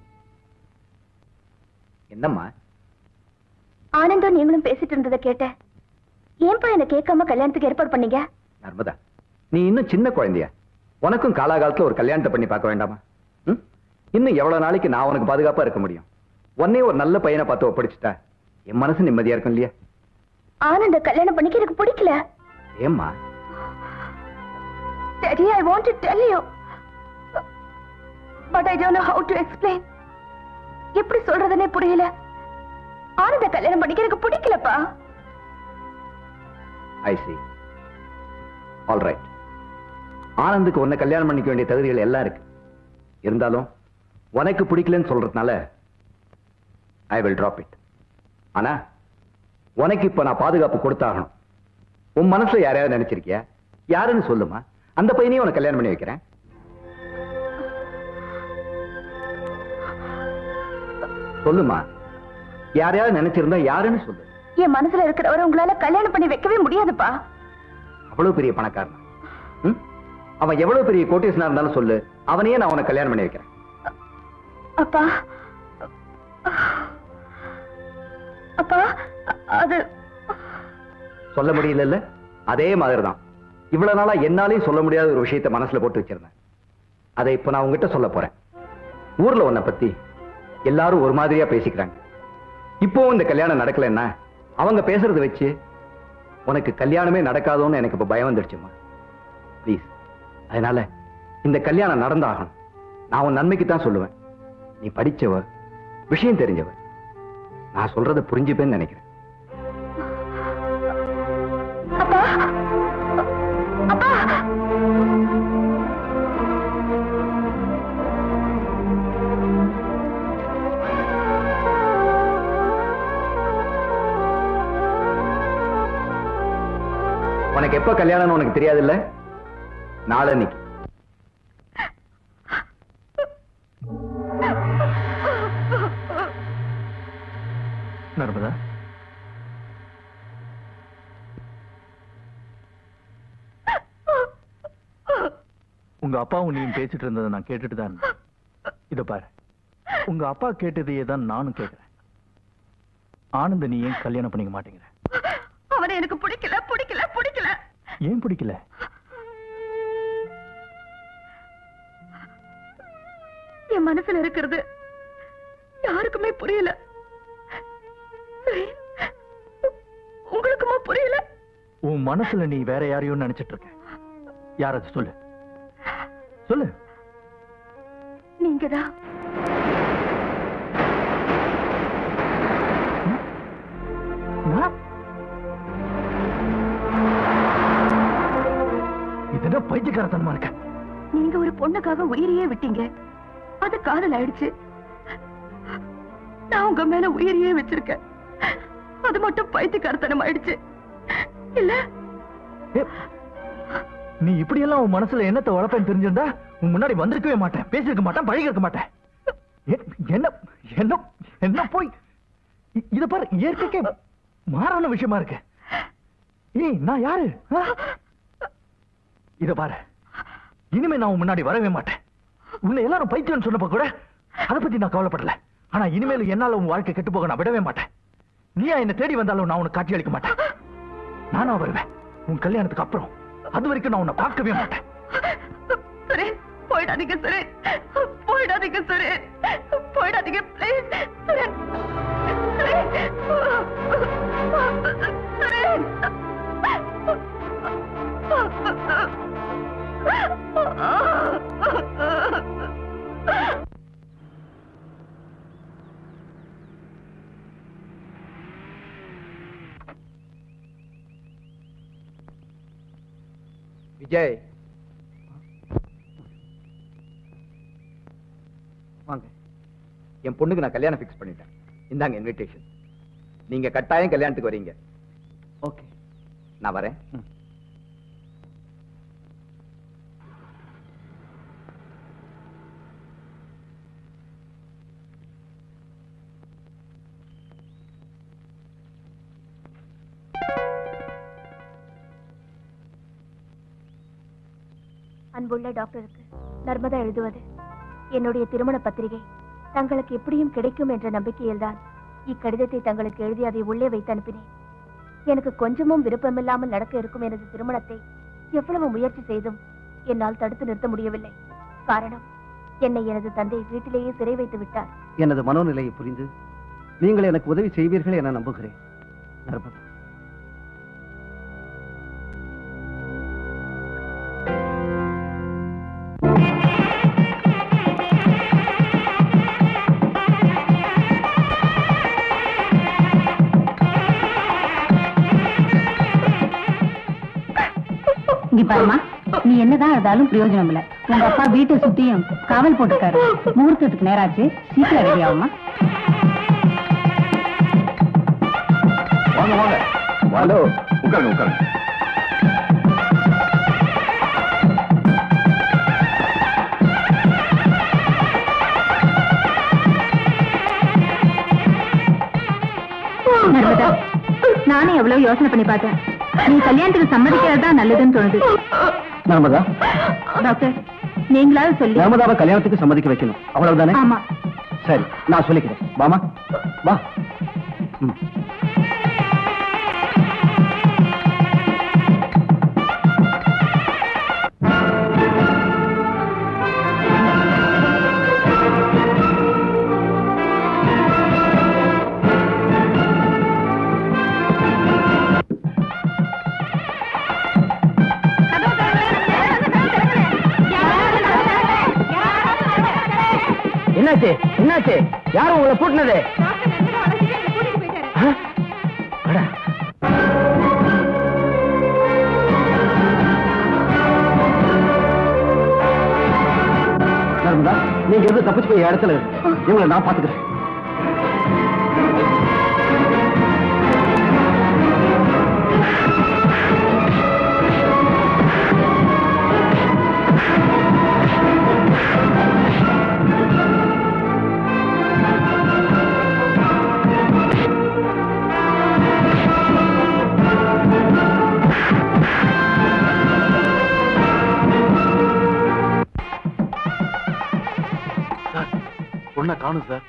[SPEAKER 15] என்னம்மா?
[SPEAKER 1] ஆனந்தும் நீங்களும் பேசிட்டு இருந்ததை கேட்டேன். ஏன்பா என்ன கேட்காம கல்யாணத்துக்கு ஏற்பாடு பண்ணீங்க?
[SPEAKER 15] நர்மதா, நீ இன்னும் சின்ன குழந்தையா? உனக்கும் காலாகாலத்துல ஒரு கல்யாணத்தை பண்ணி பார்க்க வேண்டாமா? இன்னும் எவ்வளவு நாளைக்கு நான் உனக்கு பாதுகாப்பா இருக்க முடியும்? உன்னையே ஒரு நல்ல பையனை பார்த்து ஒப்படைச்சிட்டா என் மனசு நிம்மதியா இருக்கும் இல்லையா?
[SPEAKER 1] ஆனந்த கல்யாணம் பண்ணிக்க எனக்கு பிடிக்கல.
[SPEAKER 15] ஏம்மா?
[SPEAKER 1] Daddy, I want to tell you, but I don't know how to explain. எப்படி சொல்றதுனே புரியல. ஆனந்த கல்யாணம் பண்ணிக்க எனக்கு பிடிக்கலப்பா.
[SPEAKER 15] I see. All right. ஆனந்துக்கு உன்னை கல்யாணம் பண்ணிக்க வேண்டிய தகுதிகள் எல்லாம் இருக்கு. இருந்தாலும் உனக்கு பிடிக்கலன்னு சொல்றதுனால I will drop it. ஆனா உனக்கு இப்ப நான் பாதுகாப்பு கொடுத்தாகணும். உன் மனசுல யாரையாவது நினைச்சிருக்கியா? யாருன்னு சொல்லுமா, அந்த பையனையும் உனக்கு கல்யாணம் பண்ணி வைக்கிறேன். சொல்லுமா, யாரையாவது நினைச்சிருந்தா யாருன்னு சொல்லு.
[SPEAKER 1] என் மனசுல இருக்கிறவரை உங்களால கல்யாணம் பண்ணி வைக்கவே முடியாதுப்பா.
[SPEAKER 15] அவ்வளவு பெரிய பணக்காரன், அவன் எவ்வளவு பெரிய கோட்டீஸ்வரனா இருந்தாலும் சொல்லு, அவனையே நான் உனக்கு கல்யாணம் பண்ணி வைக்கிறேன்.
[SPEAKER 1] அப்பா, அப்பா, அது
[SPEAKER 15] சொல்ல முடியல. அதே மாதிரிதான் இவ்வளவு நாளா என்னாலையும் சொல்ல முடியாத ஒரு விஷயத்தை மனசுல போட்டு வச்சிருந்தேன். அதை இப்ப நான் உங்ககிட்ட சொல்ல போறேன். ஊர்ல உன்னை பத்தி எல்லாரும் ஒரு மாதிரியா பேசிக்கிறாங்க. இப்போ இந்த கல்யாணம் நடக்கலன்னா அவங்க பேசுறதை வச்சு உனக்கு கல்யாணமே நடக்காதோன்னு எனக்கு இப்ப பயம் வந்துடுச்சுமா. ப்ளீஸ், அதனால இந்த கல்யாணம் நடந்தாகணும். நான் உன் நன்மைக்கு தான் சொல்லுவேன். நீ படிச்சவ, விஷயம் தெரிஞ்சவ, நான் சொல்றதை புரிஞ்சுப்பேன்னு நினைக்கிறேன்.
[SPEAKER 1] அப்பா, அப்பா,
[SPEAKER 15] எனக்கு எப்ப கல்யாணம்னு உனக்கு தெரியாது இல்ல? நாளன்னைக்கு.
[SPEAKER 5] நர்மதா, உங்க அப்பாவும் நீயும் பேசிட்டு இருந்ததை நான் கேட்டுட்டு தான் இருந்தேன். இத பாரு, உங்க அப்பா கேட்டதையே தான் நானும் கேட்கிறேன். ஆனந்த நீ ஏன் கல்யாணம் பண்ணிக்க மாட்டேங்கிற?
[SPEAKER 1] அவனை எனக்கு பிடிக்கல பிடிக்கல பிடிக்கல.
[SPEAKER 5] ஏன் பிடிக்கல?
[SPEAKER 1] என் மனசுல இருக்கிறது யாருக்குமே புரியல. உங்களுக்குமா புரியல?
[SPEAKER 5] உன் மனசுல நீ வேற யாரையும் நினைச்சிட்டு இருக்க. யாராச்சும் சொல்லு சொல்லு.
[SPEAKER 1] நீங்கதான்.
[SPEAKER 5] இதுதான் பைத்தியக்காரத்தனமா இருக்க.
[SPEAKER 1] நீங்க ஒரு பொண்ணுக்காக உயிரையே விட்டீங்க, அது காதல் ஆயிடுச்சு. நான் உங்க மேல உயிரையே வச்சிருக்கேன், அது மட்டும் பைத்தியக்காரத்தனம் ஆயிடுச்சு இல்ல?
[SPEAKER 5] நீ இப்படி எல்லாம் உன் மனசுல என்னத்தை வளர்ப்பேன்னு தெரிஞ்சிருந்தா உன் முன்னாடி வந்திருக்கவே மாட்டேன், பேசியிருக்க மாட்டேன், பழகி இருக்க மாட்டேன். என்ன என்ன என்ன போய் இத பாரு, இயற்கைக்கே மாறான விஷயமா இருக்கு. ஏய், நான் யாரு? இத பாரு, இனிமே நான் உன் முன்னாடி வரவே மாட்டேன். உன்னை எல்லாரும் பைத்தியம் சொன்னப்ப கூட அதை பத்தி நான் கவலைப்படல. ஆனா இனிமேல் என்னால உன் வாழ்க்கை கெட்டு போக நான் விடவே மாட்டேன். நீயா என்ன தேடி வந்தாலும் நான் உனக்கு காட்சி அளிக்க மாட்டேன். நானா வருவேன் உன் கல்யாணத்துக்கு அப்புறம். அது வரைக்கும் நான் உன்னை பார்க்கவே மாட்டேன்.
[SPEAKER 1] சரி, போயிடாதீங்க சரி, போயிடாதீங்க சரி, போயிடாதீங்க பிளீஸ் சரி.
[SPEAKER 15] விஜய், வாங்க. என் பொண்ணுக்கு நான் கல்யாணம் பிக்ஸ் பண்ணிட்டேன். இந்தாங்க இன்விடேஷன். நீங்க கட்டாயம் கல்யாணத்துக்கு வரீங்க. ஓகே, நான் வரேன்.
[SPEAKER 1] அன்புள்ள டாக்டருக்கு நர்மதா எழுதுவது, என்னுடைய திருமண பத்திரிகை தங்களுக்கு எப்படியும் கிடைக்கும் என்ற நம்பிக்கையில்தான் இக்கடிதத்தை தங்களுக்கு எழுதி அதை உள்ளே வைத்து அனுப்பினேன். எனக்கு கொஞ்சமும் விருப்பமில்லாமல் நடக்க இருக்கும் எனது திருமணத்தை எவ்வளவு முயற்சி செய்தும் என்னால் தடுத்து நிறுத்த முடியவில்லை. காரணம், என்னை எனது தந்தை வீட்டிலேயே சிறை வைத்து விட்டார்.
[SPEAKER 21] எனது மனோநிலையை புரிந்து நீங்கள் எனக்கு உதவி செய்வீர்கள் என நம்புகிறேன். நர்மதா,
[SPEAKER 7] பாருமா, நீ என்னதான் இருந்தாலும் பிரயோஜனம் இல்ல. உங்க அப்பா வீட்டை சுத்தியும் காவல் போட்டுருக்காரு. முகூர்த்தத்துக்கு நேராச்சு, சீக்கிரம் ரெடி ஆகுமா?
[SPEAKER 12] வாங்க வாங்க. ஹலோ, உட்காருங்க உட்காருங்க.
[SPEAKER 7] நர்மதா, நானும் எவ்வளவு யோசனை பண்ணி பார்த்தேன். நீ கல்யாணத்துக்கு சம்மதிக்கிறதா நல்லதுன்னு தோணுது.
[SPEAKER 21] நர்மதா,
[SPEAKER 7] டாக்டர் நீங்களாவது சொல்லி
[SPEAKER 21] நர்மதாவை கல்யாணத்துக்கு சம்மதிக்க வைக்கணும், அவ்வளவுதானே?
[SPEAKER 7] ஆமா.
[SPEAKER 21] சரி, நான் சொல்லிக்கிறேன். வாமா, வா.
[SPEAKER 6] என்னாச்சு என்னாச்சு? யாரும் உங்களை கூட்டினது?
[SPEAKER 21] நர்மதா, நீங்க எது தப்பிச்சு போய் இடத்துல இவங்களை நான் பாத்துக்கிறேன்.
[SPEAKER 5] பொண்ணை காணும் சார்.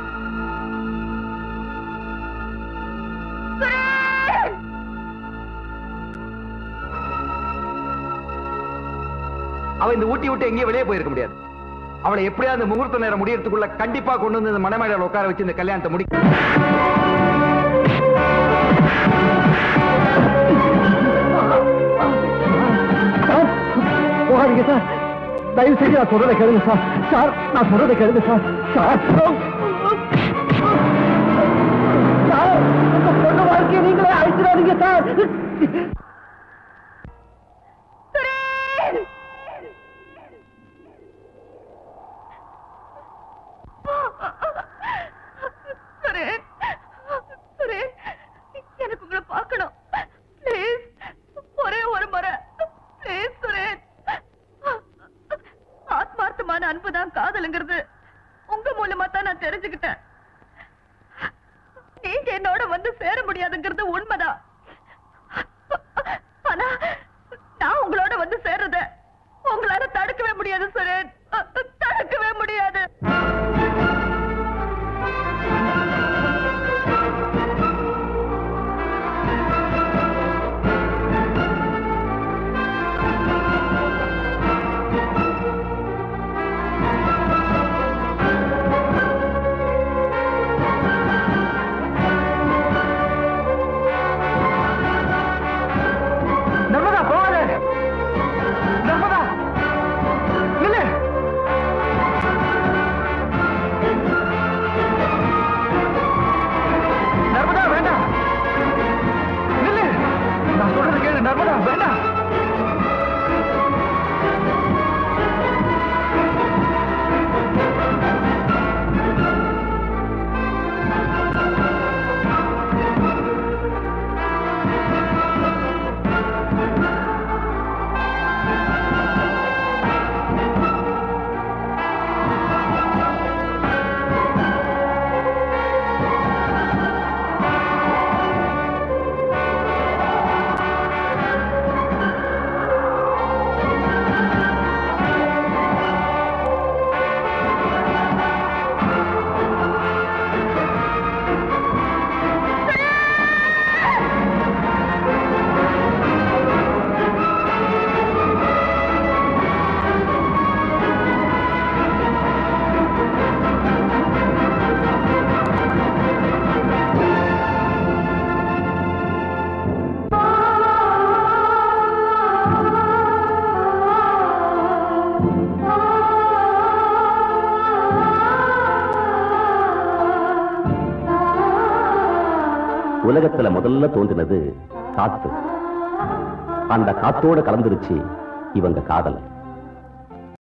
[SPEAKER 15] அவ இந்த ஊட்டி விட்டு எங்கேயும் வெளியே போயிருக்க முடியாது. அவளை எப்படியாவது முகூர்த்த நேரம் முடியறதுக்குள்ள கண்டிப்பா கொண்டு வந்து இந்த மணமேடையில உட்கார வச்சு இந்த கல்யாணத்தை முடிக்க.
[SPEAKER 18] போகாதீங்க சார், தயவு செஞ்சு நான் சொல்றதை கேளுங்க சார். சார் நான் சொல்றதை கேளுங்க சார். சார் சார் இந்த பொண்ணு வாழ்க்கையை நீங்களே அழிச்சிடாதீங்க சார்.
[SPEAKER 1] எனக்கு உங்களை பார்க்கணும் ப்ளீஸ். ஒரே ஒரு முறை ப்ளீஸ் சுரேன். ஆத்மார்த்தமான அன்புதான் காதலுங்கிறது உங்க மூலமா தான் நான் தெரிஞ்சுக்கிட்டேன். நீங்க என்னோட வந்து சேர முடியாதுங்கிறது உண்மைதான். ஆனா நான் உங்களோட வந்து சேர்றத உங்களால தடுக்கவே முடியாது சுரேன், தடுக்கவே முடியாது.
[SPEAKER 15] நர்மதா போகாத. நர்மதா நில்லு. நர்மதா வேண்டாம், நில்லு. நான் சொல்றது கேளு. நர்மதா வேண்டாம்.
[SPEAKER 10] உலகத்துல முதல்ல தோன்றினது காத்து. அந்த காத்தோட கலந்துருச்சு இவங்க காதல்.